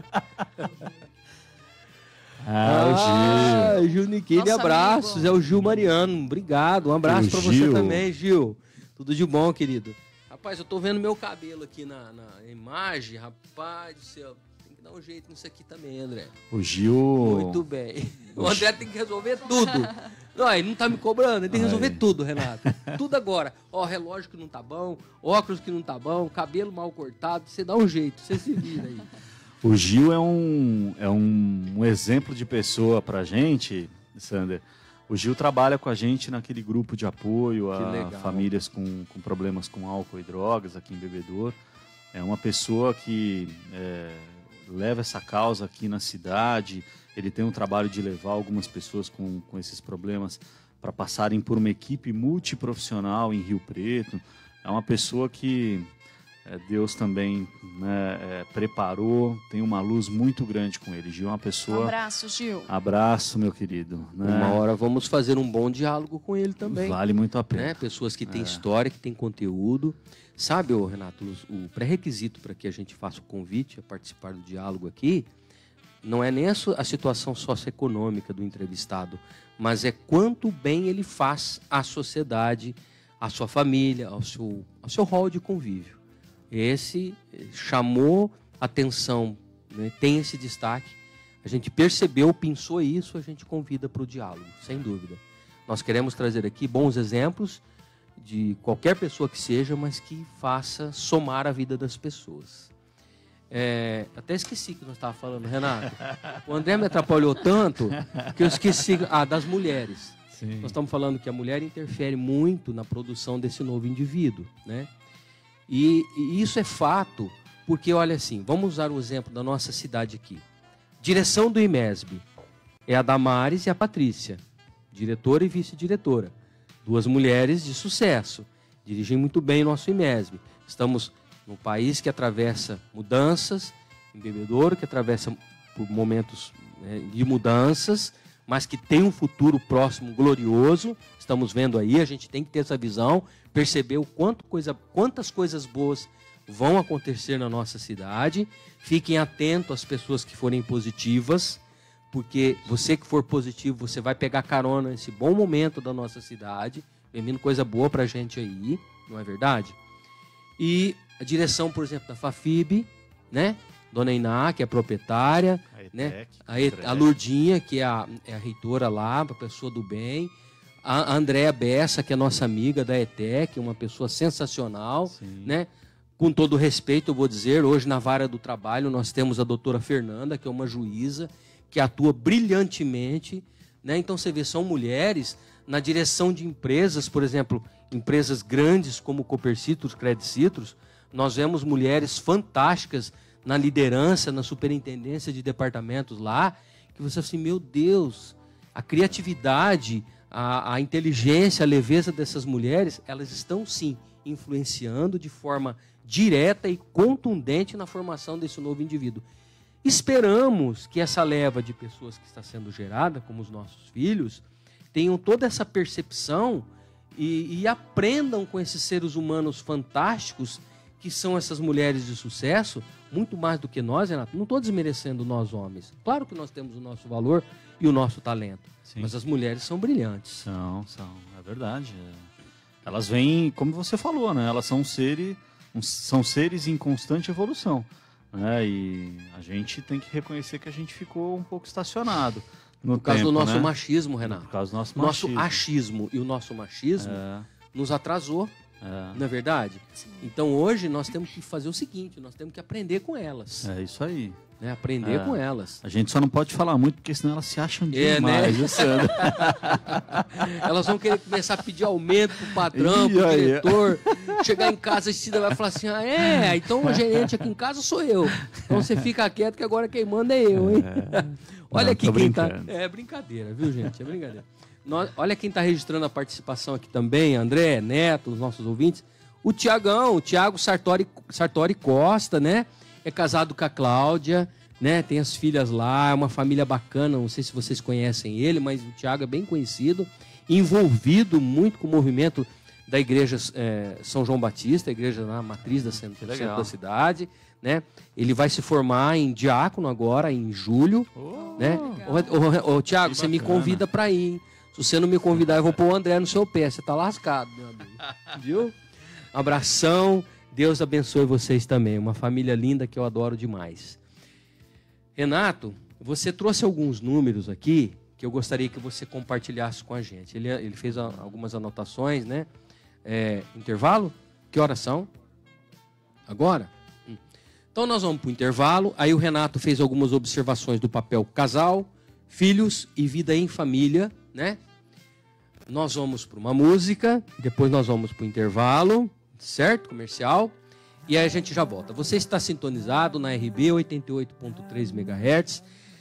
Ah, o Gil. Gil Niquini, abraços. Amigo. É o Gil Mariano. Obrigado. Um abraço para você também, Gil. Tudo de bom, querido. Rapaz, eu tô vendo meu cabelo aqui na, na imagem. Rapaz do céu. Tem que dar um jeito nisso aqui também, André. O Gil... Muito bem. O André tem que resolver tudo. Não, ele não tá me cobrando, ele tem que resolver Ai. tudo, Renato. Tudo agora. Ó, relógio que não tá bom, óculos que não tá bom, cabelo mal cortado. Você dá um jeito, você se vira aí. O Gil é um, é um, um exemplo de pessoa pra gente, Sander. O Gil trabalha com a gente naquele grupo de apoio a famílias com, com problemas com álcool e drogas aqui em Bebedouro. É uma pessoa que é, leva essa causa aqui na cidade. Ele tem um trabalho de levar algumas pessoas com, com esses problemas para passarem por uma equipe multiprofissional em Rio Preto. É uma pessoa que é, Deus também né, é, preparou, tem uma luz muito grande com ele. Gil é uma pessoa... Um abraço, Gil. Abraço, meu querido. Né? Uma hora vamos fazer um bom diálogo com ele também. Vale muito a pena. Né? Pessoas que têm é. história, que têm conteúdo. Sabe, ô, Renato, o pré-requisito para que a gente faça o convite a participar do diálogo aqui não é nem a, a situação socioeconômica do entrevistado, mas é quanto bem ele faz à sociedade, à sua família, ao seu, ao seu rol de convívio. Esse chamou atenção, né, tem esse destaque. A gente percebeu, pensou isso, a gente convida para o diálogo, sem dúvida. Nós queremos trazer aqui bons exemplos de qualquer pessoa que seja, mas que faça somar a vida das pessoas. É, até esqueci que nós estávamos falando, Renato. O André me atrapalhou tanto que eu esqueci ah, das mulheres. Sim. Nós estamos falando que a mulher interfere muito na produção desse novo indivíduo, né? E, e isso é fato, porque olha assim, vamos usar o exemplo da nossa cidade aqui. Direção do IMESB é a Damares e a Patrícia, diretora e vice-diretora. Duas mulheres de sucesso, dirigem muito bem o nosso IMESB. Estamos num país que atravessa mudanças, em Bebedouro, que atravessa por momentos né, de mudanças, mas que tem um futuro próximo glorioso. Estamos vendo aí, a gente tem que ter essa visão, perceber o quanto coisa, quantas coisas boas vão acontecer na nossa cidade. Fiquem atentos às pessoas que forem positivas, porque você que for positivo, você vai pegar carona nesse bom momento da nossa cidade. Vem vindo coisa boa pra gente aí, não é verdade? E a direção, por exemplo, da Fafib, né? Dona Iná, que é proprietária, a, ETEC, né? a, e, a Lourdinha, que é a, é a reitora lá, uma pessoa do bem. A Andréa Bessa, que é nossa amiga da ETEC, uma pessoa sensacional, Sim. né? Com todo respeito, eu vou dizer, hoje na vara do trabalho nós temos a doutora Fernanda, que é uma juíza, que atua brilhantemente, né? Então você vê, são mulheres na direção de empresas, por exemplo, empresas grandes como Copercitros, Credicitros. Nós vemos mulheres fantásticas na liderança, na superintendência de departamentos lá, que você assim, meu Deus, a criatividade, a, a inteligência, a leveza dessas mulheres, elas estão sim influenciando de forma direta e contundente na formação desse novo indivíduo. Esperamos que essa leva de pessoas que está sendo gerada, como os nossos filhos, tenham toda essa percepção e, e aprendam com esses seres humanos fantásticos que são essas mulheres de sucesso, muito mais do que nós, Renato. Não estou desmerecendo nós homens. Claro que nós temos o nosso valor e o nosso talento. Sim. Mas as mulheres são brilhantes. São, são. É verdade. Elas vêm, como você falou, né? Elas são seres, são seres em constante evolução. Né? E a gente tem que reconhecer que a gente ficou um pouco estacionado. No Por causa tempo, do nosso né? machismo, Renato. Por causa do nosso machismo. machismo. Nosso achismo e o nosso machismo é. nos atrasou. É. Não é verdade? Sim. Então hoje nós temos que fazer o seguinte, nós temos que aprender com elas. É isso aí. Né? Aprender é. com elas. A gente só não pode falar muito, porque senão elas se acham é, demais. né? Elas vão querer começar a pedir aumento pro patrão, pro diretor. Chegar em casa, a Cida vai falar assim, ah, é, então o gerente aqui em casa sou eu. Então você fica quieto que agora quem manda é eu, hein? É. Olha não, aqui quem tá... É brincadeira, viu, gente? É brincadeira. Nós... Olha quem tá registrando a participação aqui também, André, Neto, os nossos ouvintes. O Tiagão, o Tiago Sartori, Sartori Costa, né? É casado com a Cláudia, né? Tem as filhas lá, é uma família bacana. Não sei se vocês conhecem ele, mas o Tiago é bem conhecido, envolvido muito com o movimento da igreja é, São João Batista, a igreja na matriz da centro, centro da cidade, né? Ele vai se formar em diácono agora, em julho, oh, né? Ô, ô, ô, Tiago, você me convida para ir, hein? Se você não me convidar, eu vou pôr o André no seu pé. Você tá lascado, meu amigo. Viu? Abração. Deus abençoe vocês também. Uma família linda que eu adoro demais. Renato, você trouxe alguns números aqui que eu gostaria que você compartilhasse com a gente. Ele, ele fez a, algumas anotações, né? É, intervalo? Que horas são? Agora? Hum. Então nós vamos para o intervalo. Aí o Renato fez algumas observações do papel casal, filhos e vida em família, né? Nós vamos para uma música, depois nós vamos para o intervalo, certo? Comercial. E aí a gente já volta. Você está sintonizado na R B oitenta e oito ponto três megahertz.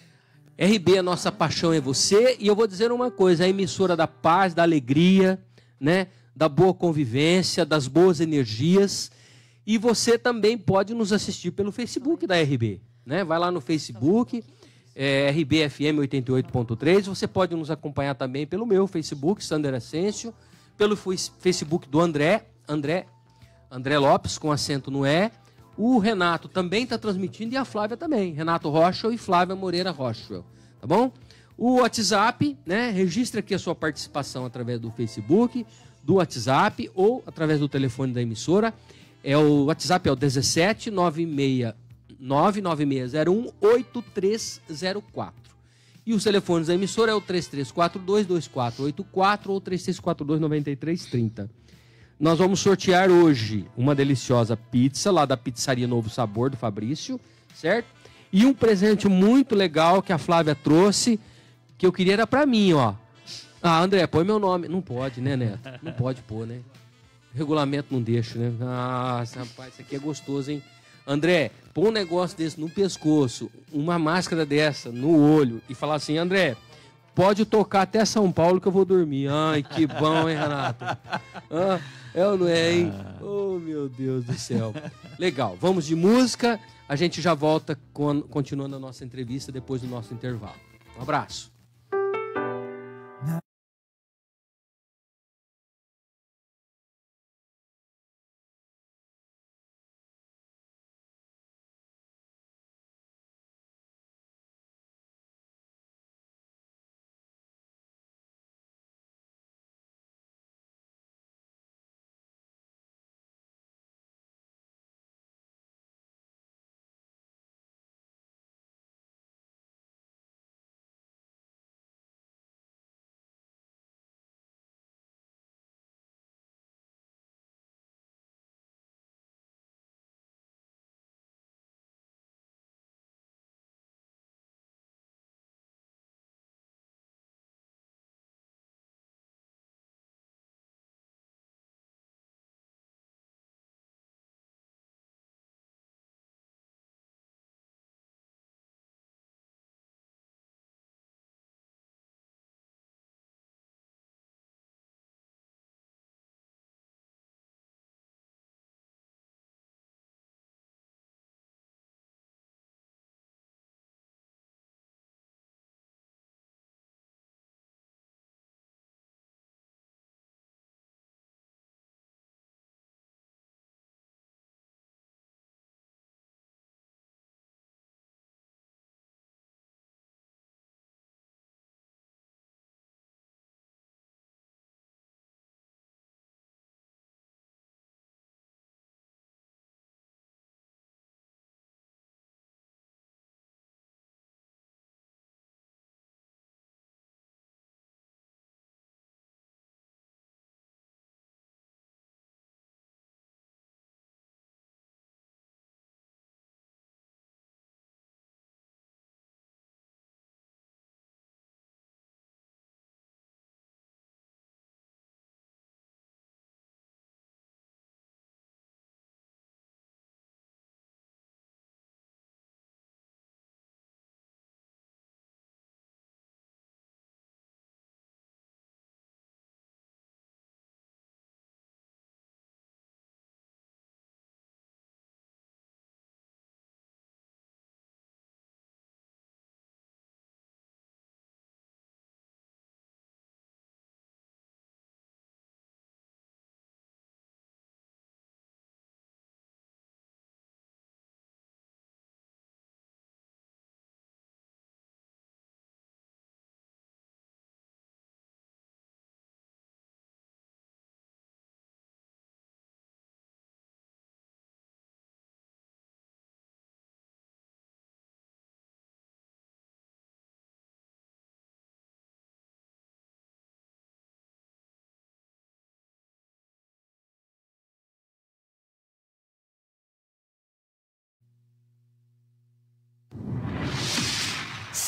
R B, a nossa paixão é você. E eu vou dizer uma coisa, a emissora da paz, da alegria, né? Da boa convivência, das boas energias. E você também pode nos assistir pelo Facebook da R B, né? Vai lá no Facebook, é, R B F M oitenta e oito ponto três. Você pode nos acompanhar também pelo meu Facebook, Sander Ascencio, pelo Facebook do André, André, André Lopes, com acento no E. O Renato também está transmitindo e a Flávia também. Renato Rocha e Flávia Moreira Rocha, tá bom? O WhatsApp, né? Registra aqui a sua participação através do Facebook, do WhatsApp ou através do telefone da emissora. É o WhatsApp é o dezessete nove seis nove nove seis zero um oito três zero quatro. E os telefones da emissora é o três três quatro dois dois quatro oito quatro ou três três quatro dois nove três três zero. Nós vamos sortear hoje uma deliciosa pizza lá da Pizzaria Novo Sabor do Fabrício, certo? E um presente muito legal que a Flávia trouxe, que eu queria era pra mim, ó. Ah, André, põe meu nome. Não pode, né, Neto? Não pode pôr, né? O regulamento não deixa, né? Ah, rapaz, isso aqui é gostoso, hein? André, põe um negócio desse no pescoço, uma máscara dessa no olho e falar assim, André, pode tocar até São Paulo que eu vou dormir. Ai, que bom, hein, Renato? Ah, é ou não é, hein? Oh, meu Deus do céu. Legal, vamos de música. A gente já volta com, continuando a nossa entrevista depois do nosso intervalo. Um abraço.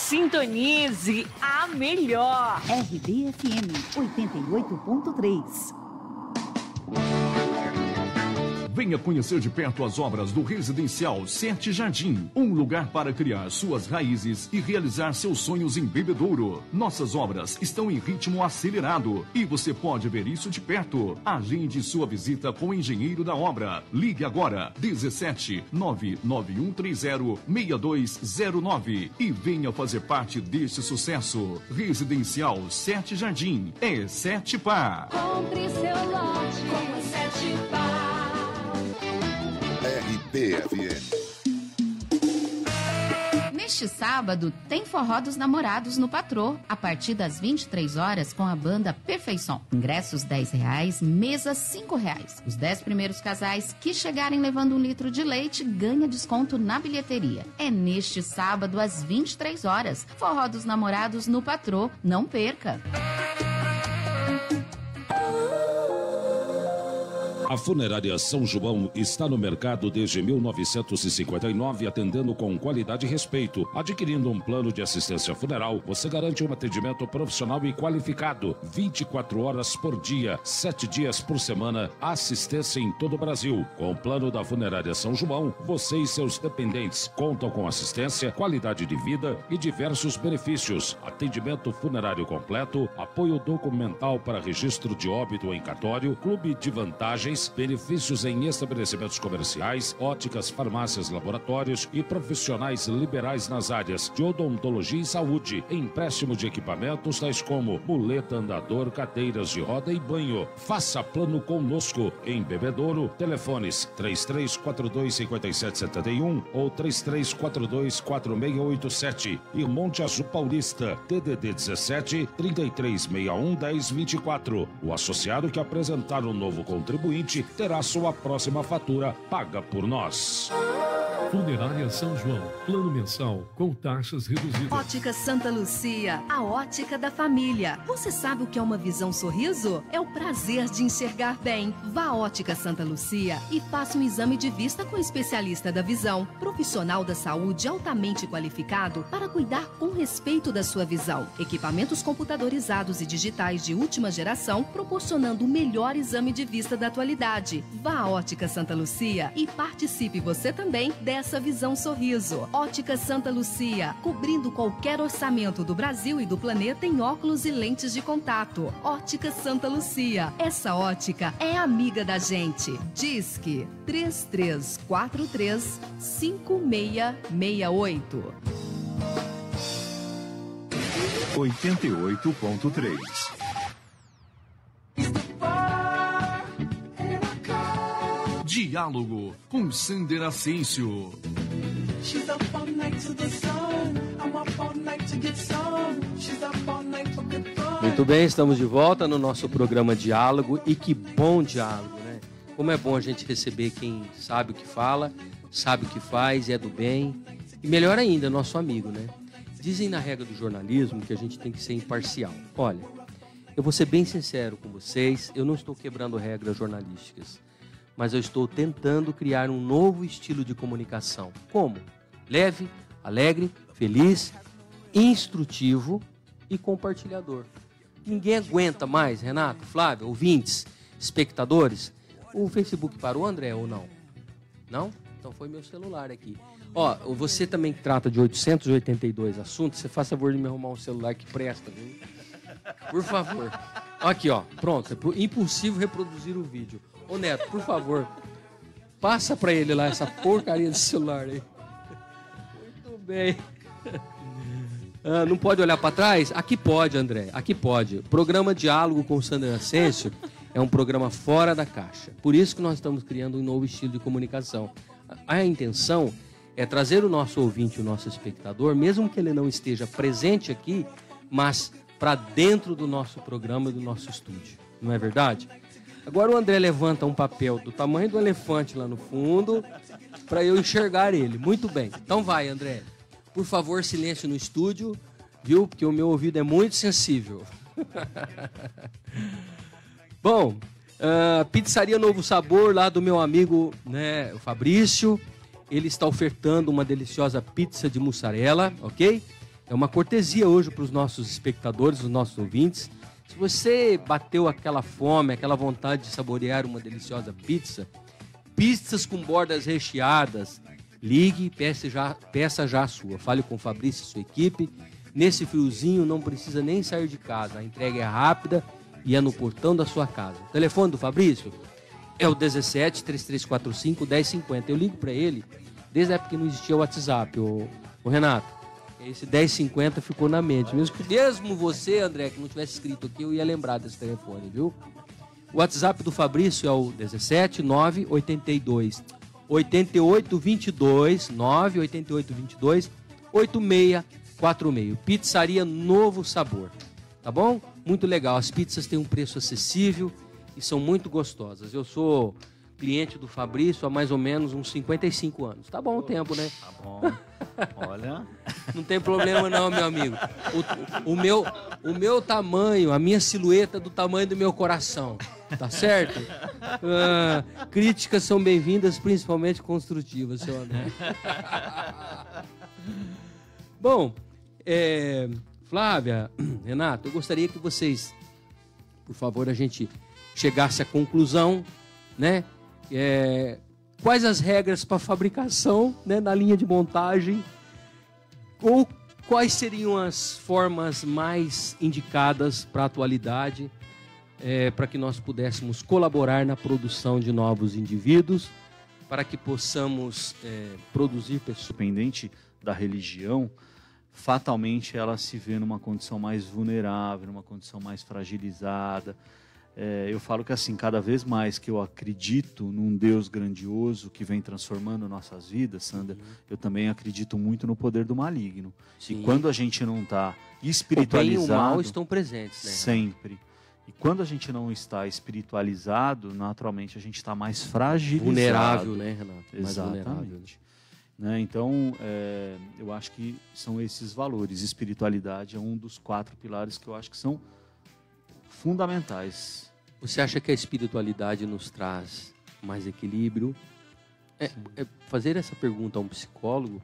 Sintonize a melhor. R B F M oitenta e oito ponto três. Venha conhecer de perto as obras do Residencial Sete Jardim, um lugar para criar suas raízes e realizar seus sonhos em Bebedouro. Nossas obras estão em ritmo acelerado e você pode ver isso de perto. Agende sua visita com o engenheiro da obra. Ligue agora dezessete nove nove um três zero seis dois zero nove e venha fazer parte deste sucesso. Residencial Sete Jardim é Sete Pá. Compre seu lote com a Sete Pá. R B F M. Neste sábado, tem Forró dos Namorados no Patrô, a partir das vinte e três horas com a banda Perfeição. Ingressos dez reais, mesa cinco reais. Os dez primeiros casais que chegarem levando um litro de leite ganha desconto na bilheteria. É neste sábado às vinte e três horas. Forró dos Namorados no Patrô. Não perca! A Funerária São João está no mercado desde mil novecentos e cinquenta e nove, atendendo com qualidade e respeito. Adquirindo um plano de assistência funeral, você garante um atendimento profissional e qualificado. vinte e quatro horas por dia, sete dias por semana, assistência em todo o Brasil. Com o plano da Funerária São João, você e seus dependentes contam com assistência, qualidade de vida e diversos benefícios. Atendimento funerário completo, apoio documental para registro de óbito em cartório, clube de vantagens, benefícios em estabelecimentos comerciais, óticas, farmácias, laboratórios e profissionais liberais nas áreas de odontologia e saúde, empréstimo de equipamentos tais como muleta, andador, cadeiras de roda e banho. Faça plano conosco em Bebedouro. Telefones três três quatro dois cinco sete sete um ou três três quatro dois quatro seis oito sete e Monte Azul Paulista, T D D dezessete, trinta e três sessenta e um, dez vinte e quatro. O associado que apresentar um novo contribuinte terá sua próxima fatura paga por nós. Funerária São João, plano mensal com taxas reduzidas. Ótica Santa Lucia, a ótica da família. Você sabe o que é uma visão sorriso? É o prazer de enxergar bem. Vá à Ótica Santa Lucia e faça um exame de vista com o especialista da visão, profissional da saúde altamente qualificado para cuidar com respeito da sua visão. Equipamentos computadorizados e digitais de última geração, proporcionando o melhor exame de vista da atualidade. Vá à Ótica Santa Lucia e participe você também dessa visão sorriso. Ótica Santa Lucia, cobrindo qualquer orçamento do Brasil e do planeta em óculos e lentes de contato. Ótica Santa Lucia, essa ótica é amiga da gente. Disque três três quatro três, cinco seis seis oito. oitenta e oito ponto três. Diálogo com Sander Ascencio. Muito bem, estamos de volta no nosso programa Diálogo, e que bom diálogo, né? Como é bom a gente receber quem sabe o que fala, sabe o que faz, é do bem, e melhor ainda, nosso amigo, né? Dizem na regra do jornalismo que a gente tem que ser imparcial. Olha, eu vou ser bem sincero com vocês, eu não estou quebrando regras jornalísticas, mas eu estou tentando criar um novo estilo de comunicação. Como? Leve, alegre, feliz, instrutivo e compartilhador. Ninguém aguenta mais, Renato, Flávio, ouvintes, espectadores. O Facebook parou, André, ou não? Não? Então foi meu celular aqui. Ó, você também que trata de oitocentos e oitenta e dois assuntos, você faz favor de me arrumar um celular que presta, viu? Por favor. Aqui, ó, pronto. É impossível reproduzir o vídeo. Ô Neto, por favor, passa pra ele lá essa porcaria de celular aí. Muito bem. Ah, não pode olhar pra trás? Aqui pode, André, aqui pode. Programa Diálogo com o Sander Ascencio é um programa fora da caixa. Por isso que nós estamos criando um novo estilo de comunicação. A intenção é trazer o nosso ouvinte, o nosso espectador, mesmo que ele não esteja presente aqui, mas para dentro do nosso programa e do nosso estúdio. Não é verdade? Agora o André levanta um papel do tamanho do elefante lá no fundo para eu enxergar ele. Muito bem. Então vai, André. Por favor, silêncio no estúdio, viu? Porque o meu ouvido é muito sensível. Bom, uh, Pizzaria Novo Sabor, lá do meu amigo, né, o Fabrício. Ele está ofertando uma deliciosa pizza de mussarela, ok? é uma cortesia hoje para os nossos espectadores, os nossos ouvintes. Se você bateu aquela fome, aquela vontade de saborear uma deliciosa pizza, pizzas com bordas recheadas, ligue e peça já, peça já a sua. Fale com o Fabrício e sua equipe. Nesse friozinho não precisa nem sair de casa. A entrega é rápida e é no portão da sua casa. O telefone do Fabrício é o dezessete, três três quatro cinco, dez cinquenta. Eu ligo para ele desde a época que não existia o WhatsApp, o, o Renato. Esse dez cinquenta ficou na mente. Mesmo, que, mesmo você, André, que não tivesse escrito aqui, eu ia lembrar desse telefone, viu? O WhatsApp do Fabrício é o dezessete, nove oitenta e dois, oitenta e oito, vinte e dois, nove oitenta e oito, vinte e dois, oitenta e seis quarenta e seis. Pizzaria Novo Sabor. Tá bom? Muito legal. As pizzas têm um preço acessível e são muito gostosas. Eu sou cliente do Fabrício há mais ou menos uns cinquenta e cinco anos. Tá bom o tempo, né? Tá bom. Olha... Não tem problema não, meu amigo. O, o, meu, o meu tamanho, a minha silhueta é do tamanho do meu coração. Tá certo? Ah, críticas são bem-vindas, principalmente construtivas, seu André. Bom, é, Flávia, Renato, eu gostaria que vocês, por favor, a gente chegasse à conclusão, né? É, quais as regras para fabricação, né, na linha de montagem, ou quais seriam as formas mais indicadas para a atualidade, é, para que nós pudéssemos colaborar na produção de novos indivíduos, para que possamos é, produzir pessoas. Independente da religião, fatalmente ela se vê numa condição mais vulnerável, numa condição mais fragilizada. É, eu falo que assim, cada vez mais que eu acredito num Deus grandioso que vem transformando nossas vidas, Sandra, uhum. eu também acredito muito no poder do maligno. Sim. E quando a gente não está espiritualizado... O bem e o mal estão presentes, né? Sempre. E quando a gente não está espiritualizado, naturalmente a gente está mais fragilizado. Vulnerável, né, Renato? Mais Exatamente. Vulnerável. Né? Então, é, eu acho que são esses valores. Espiritualidade é um dos quatro pilares que eu acho que são fundamentais. Você acha que a espiritualidade nos traz mais equilíbrio? É, é, fazer essa pergunta a um psicólogo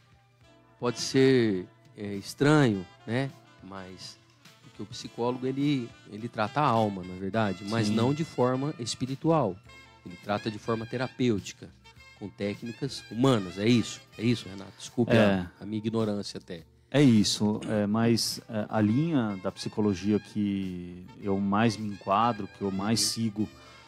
pode ser é, estranho, né? Mas porque o psicólogo ele, ele trata a alma, na verdade, mas Sim. não de forma espiritual. Ele trata de forma terapêutica, com técnicas humanas. É isso? É isso, Renato? Desculpe é. a, a minha ignorância até. É isso, é, mas é, a linha da psicologia que eu mais me enquadro, que eu mais sigo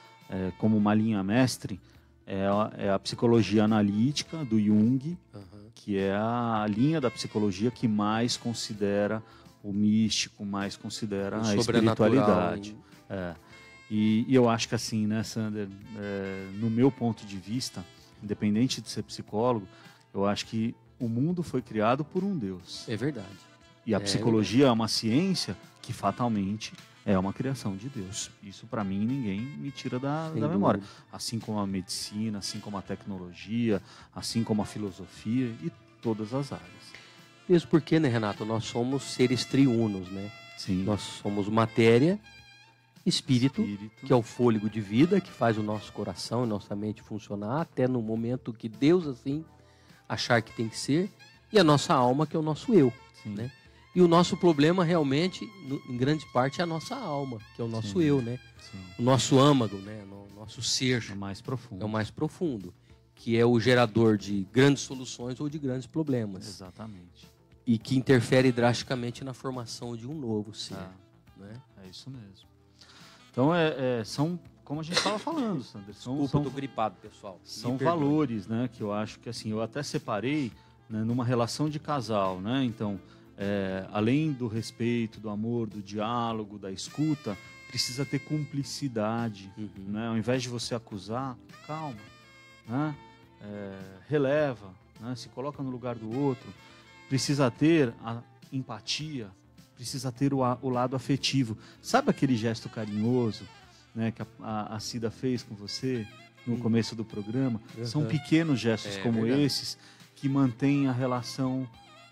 é, como uma linha mestre, é a, é a psicologia analítica do Jung, uhum. que é a linha da psicologia que mais considera o místico, mais considera o a espiritualidade. É. E, e eu acho que assim, né, Sander, é, no meu ponto de vista, independente de ser psicólogo, eu acho que o mundo foi criado por um Deus. É verdade. E a é psicologia verdade. é uma ciência que fatalmente é uma criação de Deus. Isso para mim ninguém me tira da, da memória. Assim como a medicina, assim como a tecnologia, assim como a filosofia e todas as áreas. Mesmo porque, né, Renato, nós somos seres triunos, né? Sim. Nós somos matéria, espírito, espírito, que é o fôlego de vida que faz o nosso coração e nossa mente funcionar até no momento que Deus, assim, achar que tem que ser, e a nossa alma, que é o nosso eu, Sim. né? E o nosso problema realmente, no, em grande parte, é a nossa alma, que é o nosso Sim. eu, né? Sim. O nosso âmago, né? O nosso ser. É o mais profundo. É o mais profundo, que é o gerador de grandes soluções ou de grandes problemas. Exatamente. E que interfere drasticamente na formação de um novo ser. É, né? é isso mesmo. Então, é, é, são, como a gente estava falando, Sandra, são, Desculpa, são, eu tô gripado, pessoal. São valores, né, que eu acho que, assim, eu até separei, né, numa relação de casal, né, então, é, além do respeito, do amor, do diálogo, da escuta, precisa ter cumplicidade, uhum. né, ao invés de você acusar, calma, né, é, releva, né, se coloca no lugar do outro, precisa ter a empatia, precisa ter o, o lado afetivo. Sabe aquele gesto carinhoso, né, que a, a, a Cida fez com você no hum. começo do programa? Uhum. São pequenos gestos é, como verdade. esses que mantêm a relação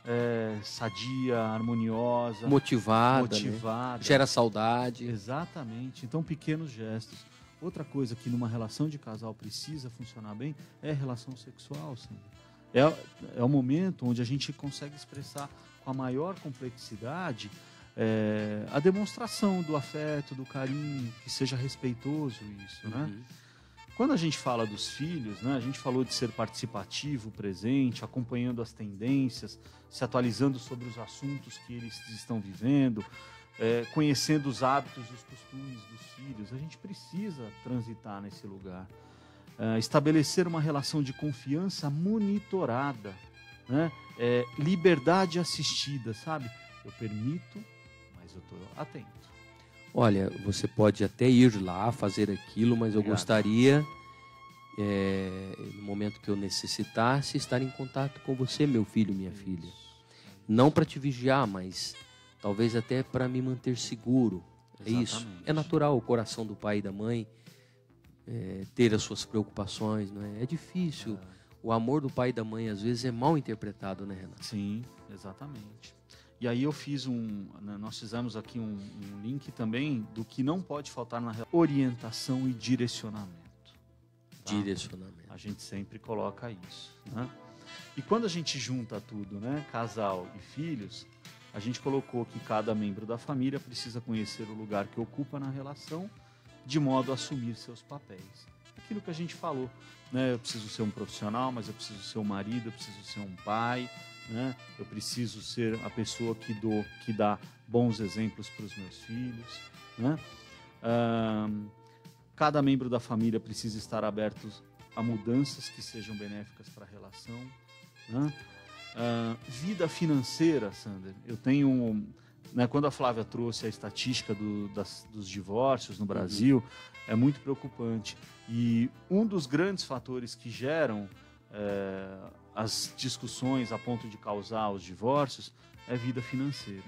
é, sadia, harmoniosa, motivada, motivada. Né? Gera saudade. Exatamente. Então, pequenos gestos. Outra coisa que numa relação de casal precisa funcionar bem é a relação sexual, sim. é, é o momento onde a gente consegue expressar com a maior complexidade é, a demonstração do afeto, do carinho, que seja respeitoso isso, né? Uhum. Quando a gente fala dos filhos, né, a gente falou de ser participativo, presente, acompanhando as tendências, se atualizando sobre os assuntos que eles estão vivendo, é, conhecendo os hábitos e os costumes dos filhos. A gente precisa transitar nesse lugar. É, estabelecer uma relação de confiança monitorada, né? É, liberdade assistida, sabe? Eu permito, mas eu estou atento. Olha, você pode até ir lá fazer aquilo, mas eu Obrigado. gostaria, é, no momento que eu necessitasse, estar em contato com você, meu filho, minha Isso. filha. Não para te vigiar, mas talvez até para me manter seguro. Exatamente. É isso. É natural o coração do pai e da mãe é, ter as suas preocupações, não é? É difícil. É. O amor do pai e da mãe, às vezes, é mal interpretado, né, Renato? Sim, exatamente. E aí eu fiz um, nós fizemos aqui um, um link também do que não pode faltar na orientação e direcionamento. Tá? Direcionamento. A gente sempre coloca isso, né? E quando a gente junta tudo, né, casal e filhos, a gente colocou que cada membro da família precisa conhecer o lugar que ocupa na relação, de modo a assumir seus papéis. Aquilo que a gente falou, né? Eu preciso ser um profissional, mas eu preciso ser um marido, eu preciso ser um pai, né? Eu preciso ser a pessoa que, dou, que dá bons exemplos para os meus filhos, né? Um, cada membro da família precisa estar aberto a mudanças que sejam benéficas para a relação, né? Uh, vida financeira, Sander. Eu tenho, um, né, quando a Flávia trouxe a estatística do, das, dos divórcios no Brasil, uhum. é muito preocupante. E um dos grandes fatores que geram é, as discussões a ponto de causar os divórcios é vida financeira.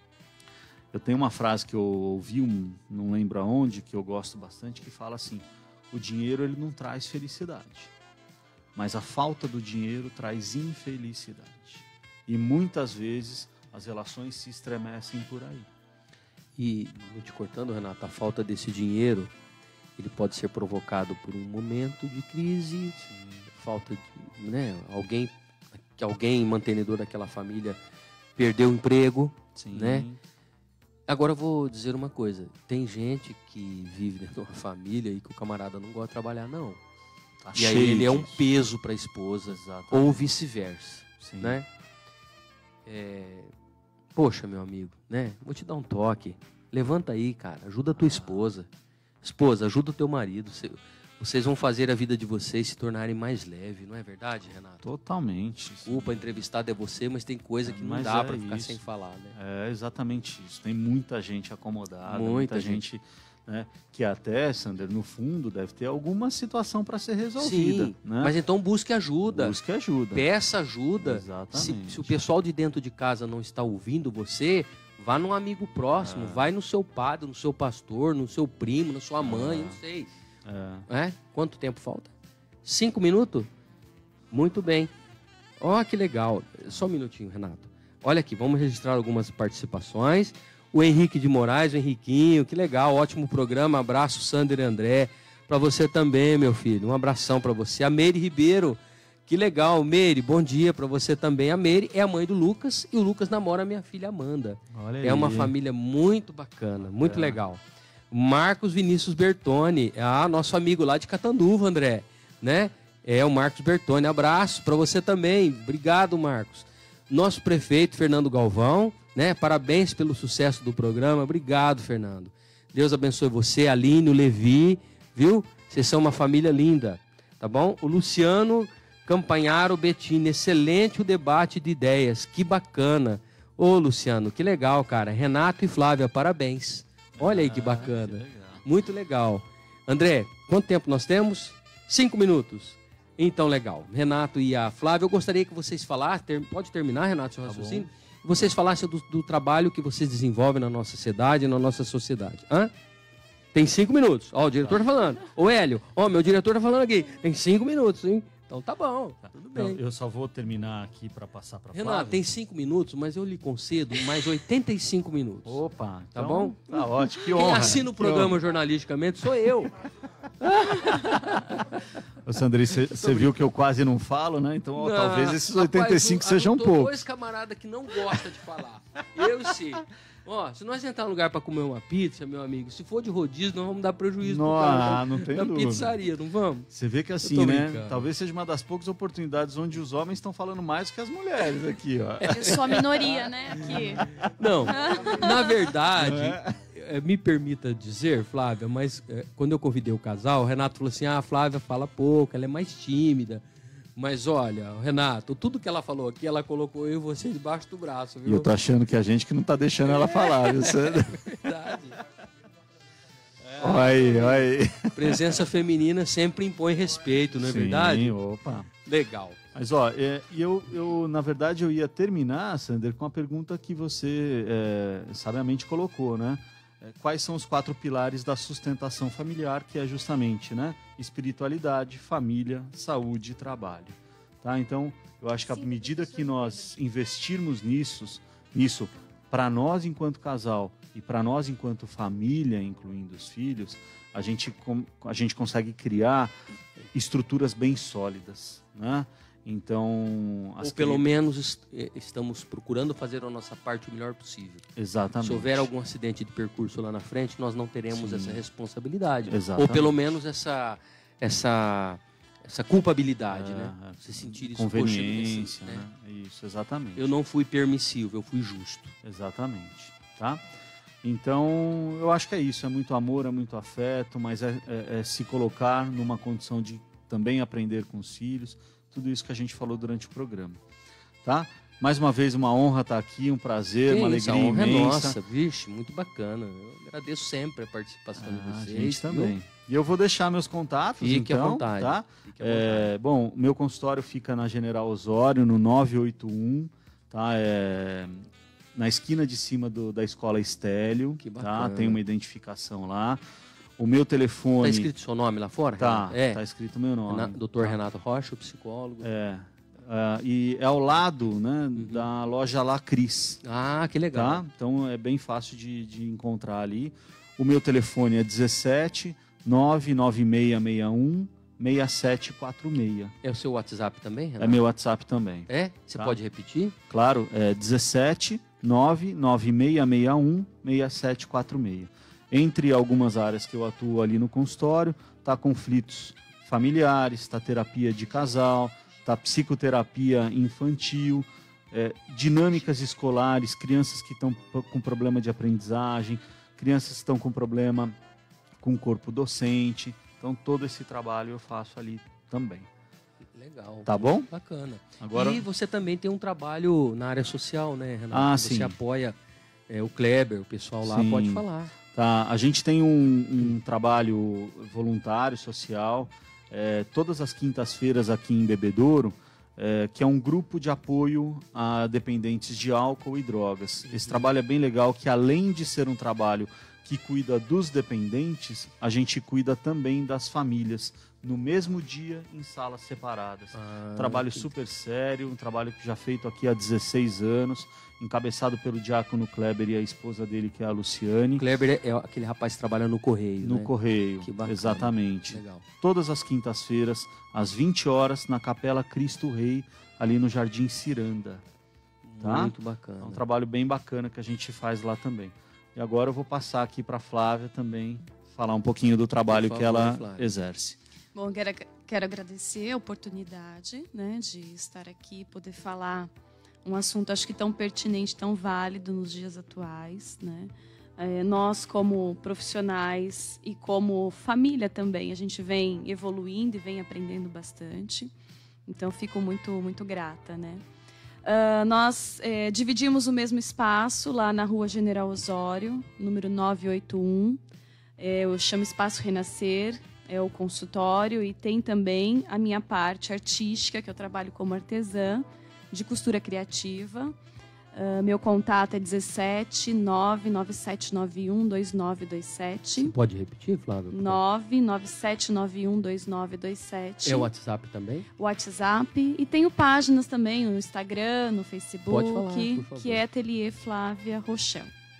Eu tenho uma frase que eu ouvi, um, não lembro aonde, que eu gosto bastante, que fala assim: o dinheiro ele não traz felicidade, mas a falta do dinheiro traz infelicidade. E muitas vezes as relações se estremecem por aí. E, vou te cortando, Renato, a falta desse dinheiro, ele pode ser provocado por um momento de crise, Sim. falta de, né, alguém, que alguém mantenedor daquela família perdeu o emprego, Sim. né? Agora eu vou dizer uma coisa, tem gente que vive dentro de uma família e que o camarada não gosta de trabalhar, não. Tá e aí ele disso. É um peso para a esposa, Exatamente. Ou vice-versa, né? É... Poxa, meu amigo, né? Vou te dar um toque. Levanta aí, cara. Ajuda a tua esposa. Esposa, ajuda o teu marido. Vocês vão fazer a vida de vocês se tornarem mais leve, não é verdade, Renato? Totalmente. Desculpa, a entrevistada é você, mas tem coisa que não dá é para ficar sem falar, né? É exatamente isso. Tem muita gente acomodada, muita, muita gente... gente... Né? Que até, Sander, no fundo deve ter alguma situação para ser resolvida. Sim, né? Mas então busque ajuda. Busque ajuda. Peça ajuda. Exatamente. Se, se o pessoal de dentro de casa não está ouvindo você, vá num amigo próximo, é. vai no seu padre, no seu pastor, no seu primo, na sua mãe, é. não sei. É. É? Quanto tempo falta? Cinco minutos? Muito bem. Ó, oh, que legal. Só um minutinho, Renato. Olha aqui, vamos registrar algumas participações. O Henrique de Moraes, o Henriquinho, que legal, ótimo programa, abraço, Sander e André, para você também, meu filho, um abração para você. A Meire Ribeiro, que legal, Meire, bom dia para você também. A Meire é a mãe do Lucas e o Lucas namora a minha filha Amanda. Olha é aí. Uma família muito bacana, muito é. legal. Marcos Vinícius Bertoni, ah, nosso amigo lá de Catanduva, André, né? É o Marcos Bertoni, abraço para você também, obrigado, Marcos. Nosso prefeito, Fernando Galvão, né? Parabéns pelo sucesso do programa. Obrigado, Fernando. Deus abençoe você, Aline, o Levi, viu? Vocês são uma família linda, tá bom? O Luciano Campanharo Bettini, excelente o debate de ideias, que bacana. Ô, Luciano, que legal, cara. Renato e Flávia, parabéns. Olha aí que bacana. Ah, que legal. Muito legal. André, quanto tempo nós temos? Cinco minutos. Então, legal. Renato e a Flávia, eu gostaria que vocês falassem, ter, pode terminar, Renato, seu raciocínio? Tá vocês falassem do, do trabalho que vocês desenvolvem na nossa cidade, na nossa sociedade. Hã? Tem cinco minutos. Ó, o diretor tá falando. Ô, Hélio, ó, meu diretor tá falando aqui. Tem cinco minutos, hein? Então tá bom, tá tudo bem. Então, eu só vou terminar aqui para passar para Flávia. Renato, tem cinco minutos, mas eu lhe concedo mais oitenta e cinco minutos. Opa, tá então, bom? Tá ótimo, que Quem honra. assina o programa honra. jornalisticamente sou eu. Ô, Sandri, você viu que eu quase não falo, né? Então, ó, Não, talvez esses rapaz, oitenta e cinco eu- sejam eu tô poucos. dois camaradas que não gostam de falar. Eu sei. Ó, se nós entrar num lugar pra comer uma pizza, meu amigo, se for de rodízio, nós vamos dar prejuízo Não, pro cara ah, da- não tem da dúvida. pizzaria, não vamos? Você vê que Eu assim, tô né? brincando. Talvez seja uma das poucas oportunidades onde os homens estão falando mais que as mulheres aqui, ó. Eu sou a minoria, né, aqui. Não, na verdade, É. eh, me permita dizer, Flávia, mas eh, quando eu convidei o casal, o Renato falou assim, ah, a Flávia fala pouco, ela é mais tímida. Mas olha, Renato, tudo que ela falou aqui, ela colocou eu e você debaixo do braço, viu? E eu tô achando que a gente que não tá deixando ela falar, viu, Sandra? Verdade. Olha aí, olha aí. Presença feminina sempre impõe respeito, não é Sim, verdade? opa. Legal. Mas, ó, é, e eu, eu, na verdade, eu ia terminar, Sander, com a pergunta que você é, sabiamente colocou, né? É, quais são os quatro pilares da sustentação familiar, que é justamente, né? Espiritualidade, família, saúde e trabalho. Tá? Então, eu acho que à medida que nós investirmos nisso, nisso para nós enquanto casal e para nós enquanto família, incluindo os filhos, a gente, com- a gente consegue criar estruturas bem sólidas, né? Então, as Ou pelo cri- menos est- eh, estamos procurando fazer a nossa parte o melhor possível. Exatamente. Se houver algum acidente de percurso lá na frente, nós não teremos Sim. essa responsabilidade. Exatamente. Ou pelo menos essa, essa, essa culpabilidade, É, né? é. Você sentir isso. Conveniência, poxa, né? Isso, exatamente. Eu não fui permissivo, eu fui justo. Exatamente, tá? Então, eu acho que é isso, é muito amor, é muito afeto, mas é, é- é se colocar numa condição de também aprender com os filhos, tudo isso que a gente falou durante o programa, tá? Mais uma vez, uma honra estar aqui, um prazer, Que uma isso, alegria a honra é imensa. nossa, vixe, muito bacana. Eu agradeço sempre a participação de Ah, a vocês. gente viu? também. E eu vou deixar meus contatos, Fique à então, vontade, tá? fique à É, bom, meu consultório fica na General Osório, no nove oito um, tá? É, na esquina de cima do- da Escola Estélio, tá? bacana. Tem uma identificação lá. O meu telefone... Tá escrito seu nome lá fora? Tá, Renato? É. tá escrito meu nome. Rena- doutor Renato Rocha, o psicólogo. É. Ah, e é ao lado, né, Uhum. da loja Lacris. Ah, que legal. Tá? Então é bem fácil de, de encontrar ali. O meu telefone é dezessete nove nove seis seis um seis sete quatro seis. É o seu WhatsApp também, Renato? É meu WhatsApp também. É? Você Tá? pode repetir? Claro, é dezessete nove nove seis seis um seis sete quatro seis. Entre algumas áreas que eu atuo ali no consultório, tá conflitos familiares, tá terapia de casal, tá psicoterapia infantil, é, dinâmicas escolares, crianças que estão com problema de aprendizagem, crianças que estão com problema com o corpo docente. Então todo esse trabalho eu faço ali também. Legal. Tá bom? Bacana. Agora- E você também tem um trabalho na área social, né, Renato? Ah, você sim. apoia é, o Kleber, o pessoal lá Sim. pode falar. Tá, a gente tem um, um trabalho voluntário, social, é, todas as quintas-feiras aqui em Bebedouro, é, que é um grupo de apoio a dependentes de álcool e drogas. Esse trabalho é bem legal, que além de ser um trabalho que cuida dos dependentes, a gente cuida também das famílias, no mesmo dia, em salas separadas. Ah, um trabalho que- super sério, um trabalho que já feito aqui há dezesseis anos, encabeçado pelo diácono Kleber e a esposa dele, que é a Luciane. Kleber é, é aquele rapaz que trabalha no Correio, No né? Correio, Que bacana. exatamente. Legal. Todas as quintas-feiras, às vinte horas, na Capela Cristo Rei, ali no Jardim Ciranda. Tá? Muito bacana. É um trabalho bem bacana que a gente faz lá também. E agora eu vou passar aqui para Flávia também, falar um pouquinho do trabalho Por que favor, ela Flávia. exerce. Bom, quero, quero agradecer a oportunidade, né, de estar aqui, poder falar um assunto, acho que tão pertinente, tão válido nos dias atuais, né? É, nós, como profissionais e como família também, a gente vem evoluindo e vem aprendendo bastante. Então, fico muito, muito grata, né? Ah, nós é, dividimos o mesmo espaço lá na Rua General Osório, número nove oito um. É, eu chamo Espaço Renascer, é o consultório, e tem também a minha parte artística, que eu trabalho como artesã de costura criativa. Ah, meu contato é dezessete nove nove sete nove um dois nove dois sete. Pode repetir, Flávio? nove nove sete nove um dois nove dois sete. É o WhatsApp também? WhatsApp. E tenho páginas também no Instagram, no Facebook, Pode falar, por favor. que é Ateliê Flávia Rochel.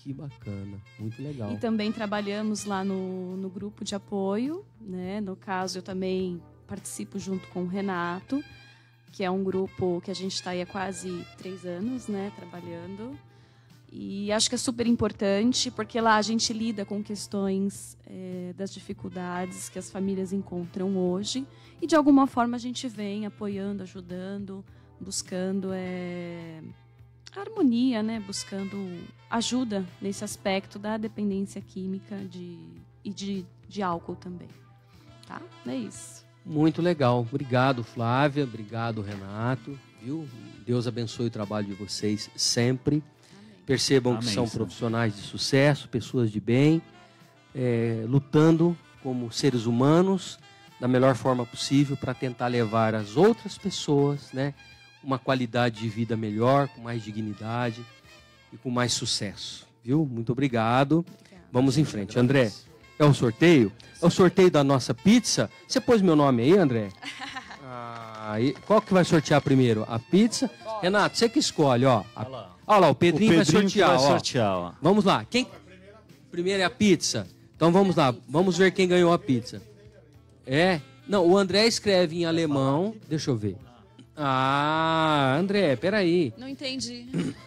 Que bacana, muito legal. E também trabalhamos lá no, no grupo de apoio, né? No caso, eu também participo junto com o Renato, que é um grupo que a gente está aí há quase três anos, né? Trabalhando. E acho que é super importante, porque lá a gente lida com questões é, das dificuldades que as famílias encontram hoje. E, de alguma forma, a gente vem apoiando, ajudando, buscando é, harmonia, né? Buscando ajuda nesse aspecto da dependência química de, e de, de álcool também. Tá? É isso. Muito legal. Obrigado, Flávia. Obrigado, Renato. Viu? Deus abençoe o trabalho de vocês sempre. Percebam Amém, que são profissionais de sucesso, pessoas de bem, é, lutando como seres humanos da melhor forma possível para tentar levar às outras pessoas, né, uma qualidade de vida melhor, com mais dignidade e com mais sucesso. Viu? Muito obrigado. Obrigada. Vamos em frente. André, é o sorteio? É o sorteio da nossa pizza. Você pôs meu nome aí, André? Ah, e qual que vai sortear primeiro? A pizza? Renato, você que escolhe, ó. A... Olha lá, o Pedrinho, o Pedrinho vai sortear, vai sortear ó. Ó. Vamos lá. Quem primeiro é a pizza? Então vamos lá, vamos ver quem ganhou a pizza. É? Não, o André escreve em alemão. Deixa eu ver. Ah, André, peraí. Não entendi.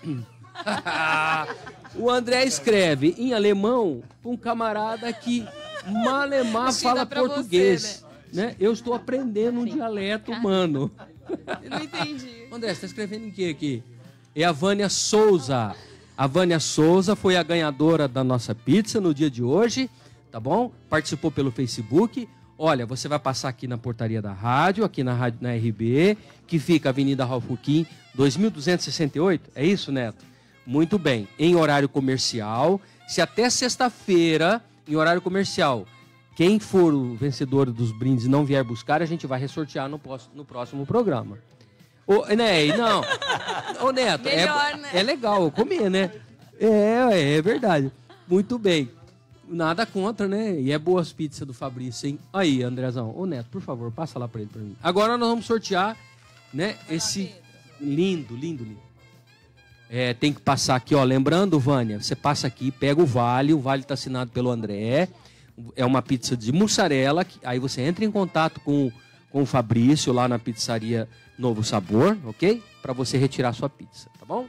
O André escreve em alemão para um camarada que malemar fala português. Você, né? Né? Eu estou aprendendo um dialeto humano. Eu não entendi. André, você está escrevendo em que aqui? É a Vânia Souza. A Vânia Souza foi a ganhadora da nossa pizza no dia de hoje, tá bom? Participou pelo Facebook. Olha, você vai passar aqui na portaria da rádio, aqui na, rádio, na R B, que fica Avenida Raul Fuquim, dois mil duzentos e sessenta e oito. É isso, Neto? Muito bem. Em horário comercial. Se até sexta-feira, em horário comercial, quem for o vencedor dos brindes e não vier buscar, a gente vai ressortear no, no próximo programa. Ô, Ney, não. Ô, Neto, Melhor, é, né? é legal comer, né? É, é verdade. Muito bem. Nada contra, né? E é boa as pizzas do Fabrício, hein? Aí, Andrezão. Ô, Neto, por favor, passa lá pra ele, pra mim. Agora nós vamos sortear, né? Esse lindo, lindo, lindo. É, tem que passar aqui, ó. Lembrando, Vânia, você passa aqui, pega o vale. O vale tá assinado pelo André. É uma pizza de mussarela. Aí você entra em contato com, com o Fabrício lá na pizzaria Novo Sabor, ok? Para você retirar sua pizza, tá bom?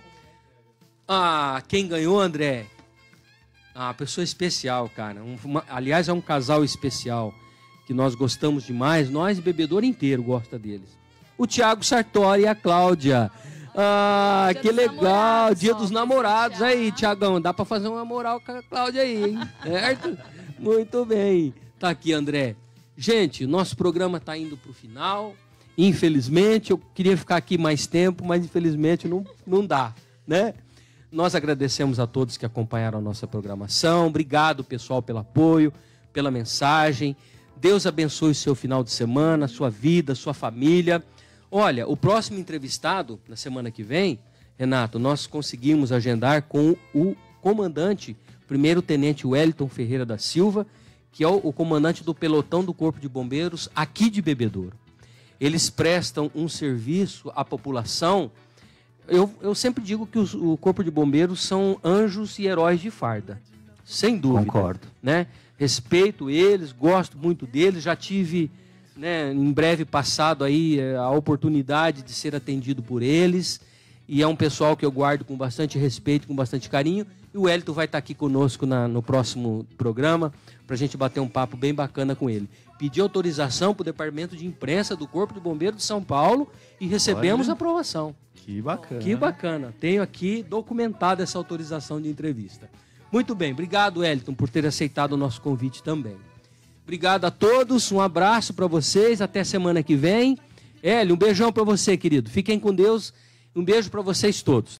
Ah, quem ganhou, André? Ah, pessoa especial, cara. Um, uma, aliás, é um casal especial que nós gostamos demais. Nós, bebedor inteiro, gosta deles. O Thiago Sartori e a Cláudia. Ah, Dia que legal. Dia dos namorados. Aí, Thiagão, dá para fazer uma moral com a Cláudia aí, hein? Certo? Muito bem. Tá aqui, André. Gente, nosso programa tá indo pro final. Infelizmente, eu queria ficar aqui mais tempo, mas infelizmente não, não dá, né? Nós agradecemos a todos que acompanharam a nossa programação. Obrigado, pessoal, pelo apoio, pela mensagem. Deus abençoe o seu final de semana, sua vida, sua família. Olha, o próximo entrevistado, na semana que vem, Renato, nós conseguimos agendar com o comandante, primeiro-tenente Wellington Ferreira da Silva, que é o, o comandante do pelotão do Corpo de Bombeiros aqui de Bebedouro. Eles prestam um serviço à população. Eu, eu sempre digo que os, o Corpo de Bombeiros são anjos e heróis de farda. Sem dúvida. Concordo. Né? Respeito eles, gosto muito deles. Já tive, né, em breve passado aí, a oportunidade de ser atendido por eles. E é um pessoal que eu guardo com bastante respeito, com bastante carinho. E o Wellington vai estar aqui conosco na, no próximo programa para a gente bater um papo bem bacana com ele. Pedi autorização para o Departamento de Imprensa do Corpo de Bombeiros de São Paulo e recebemos Olha, aprovação. Que bacana. Que bacana. Tenho aqui documentada essa autorização de entrevista. Muito bem. Obrigado, Wellington, por ter aceitado o nosso convite também. Obrigado a todos. Um abraço para vocês. Até semana que vem. Hélio, um beijão para você, querido. Fiquem com Deus. Um beijo para vocês todos.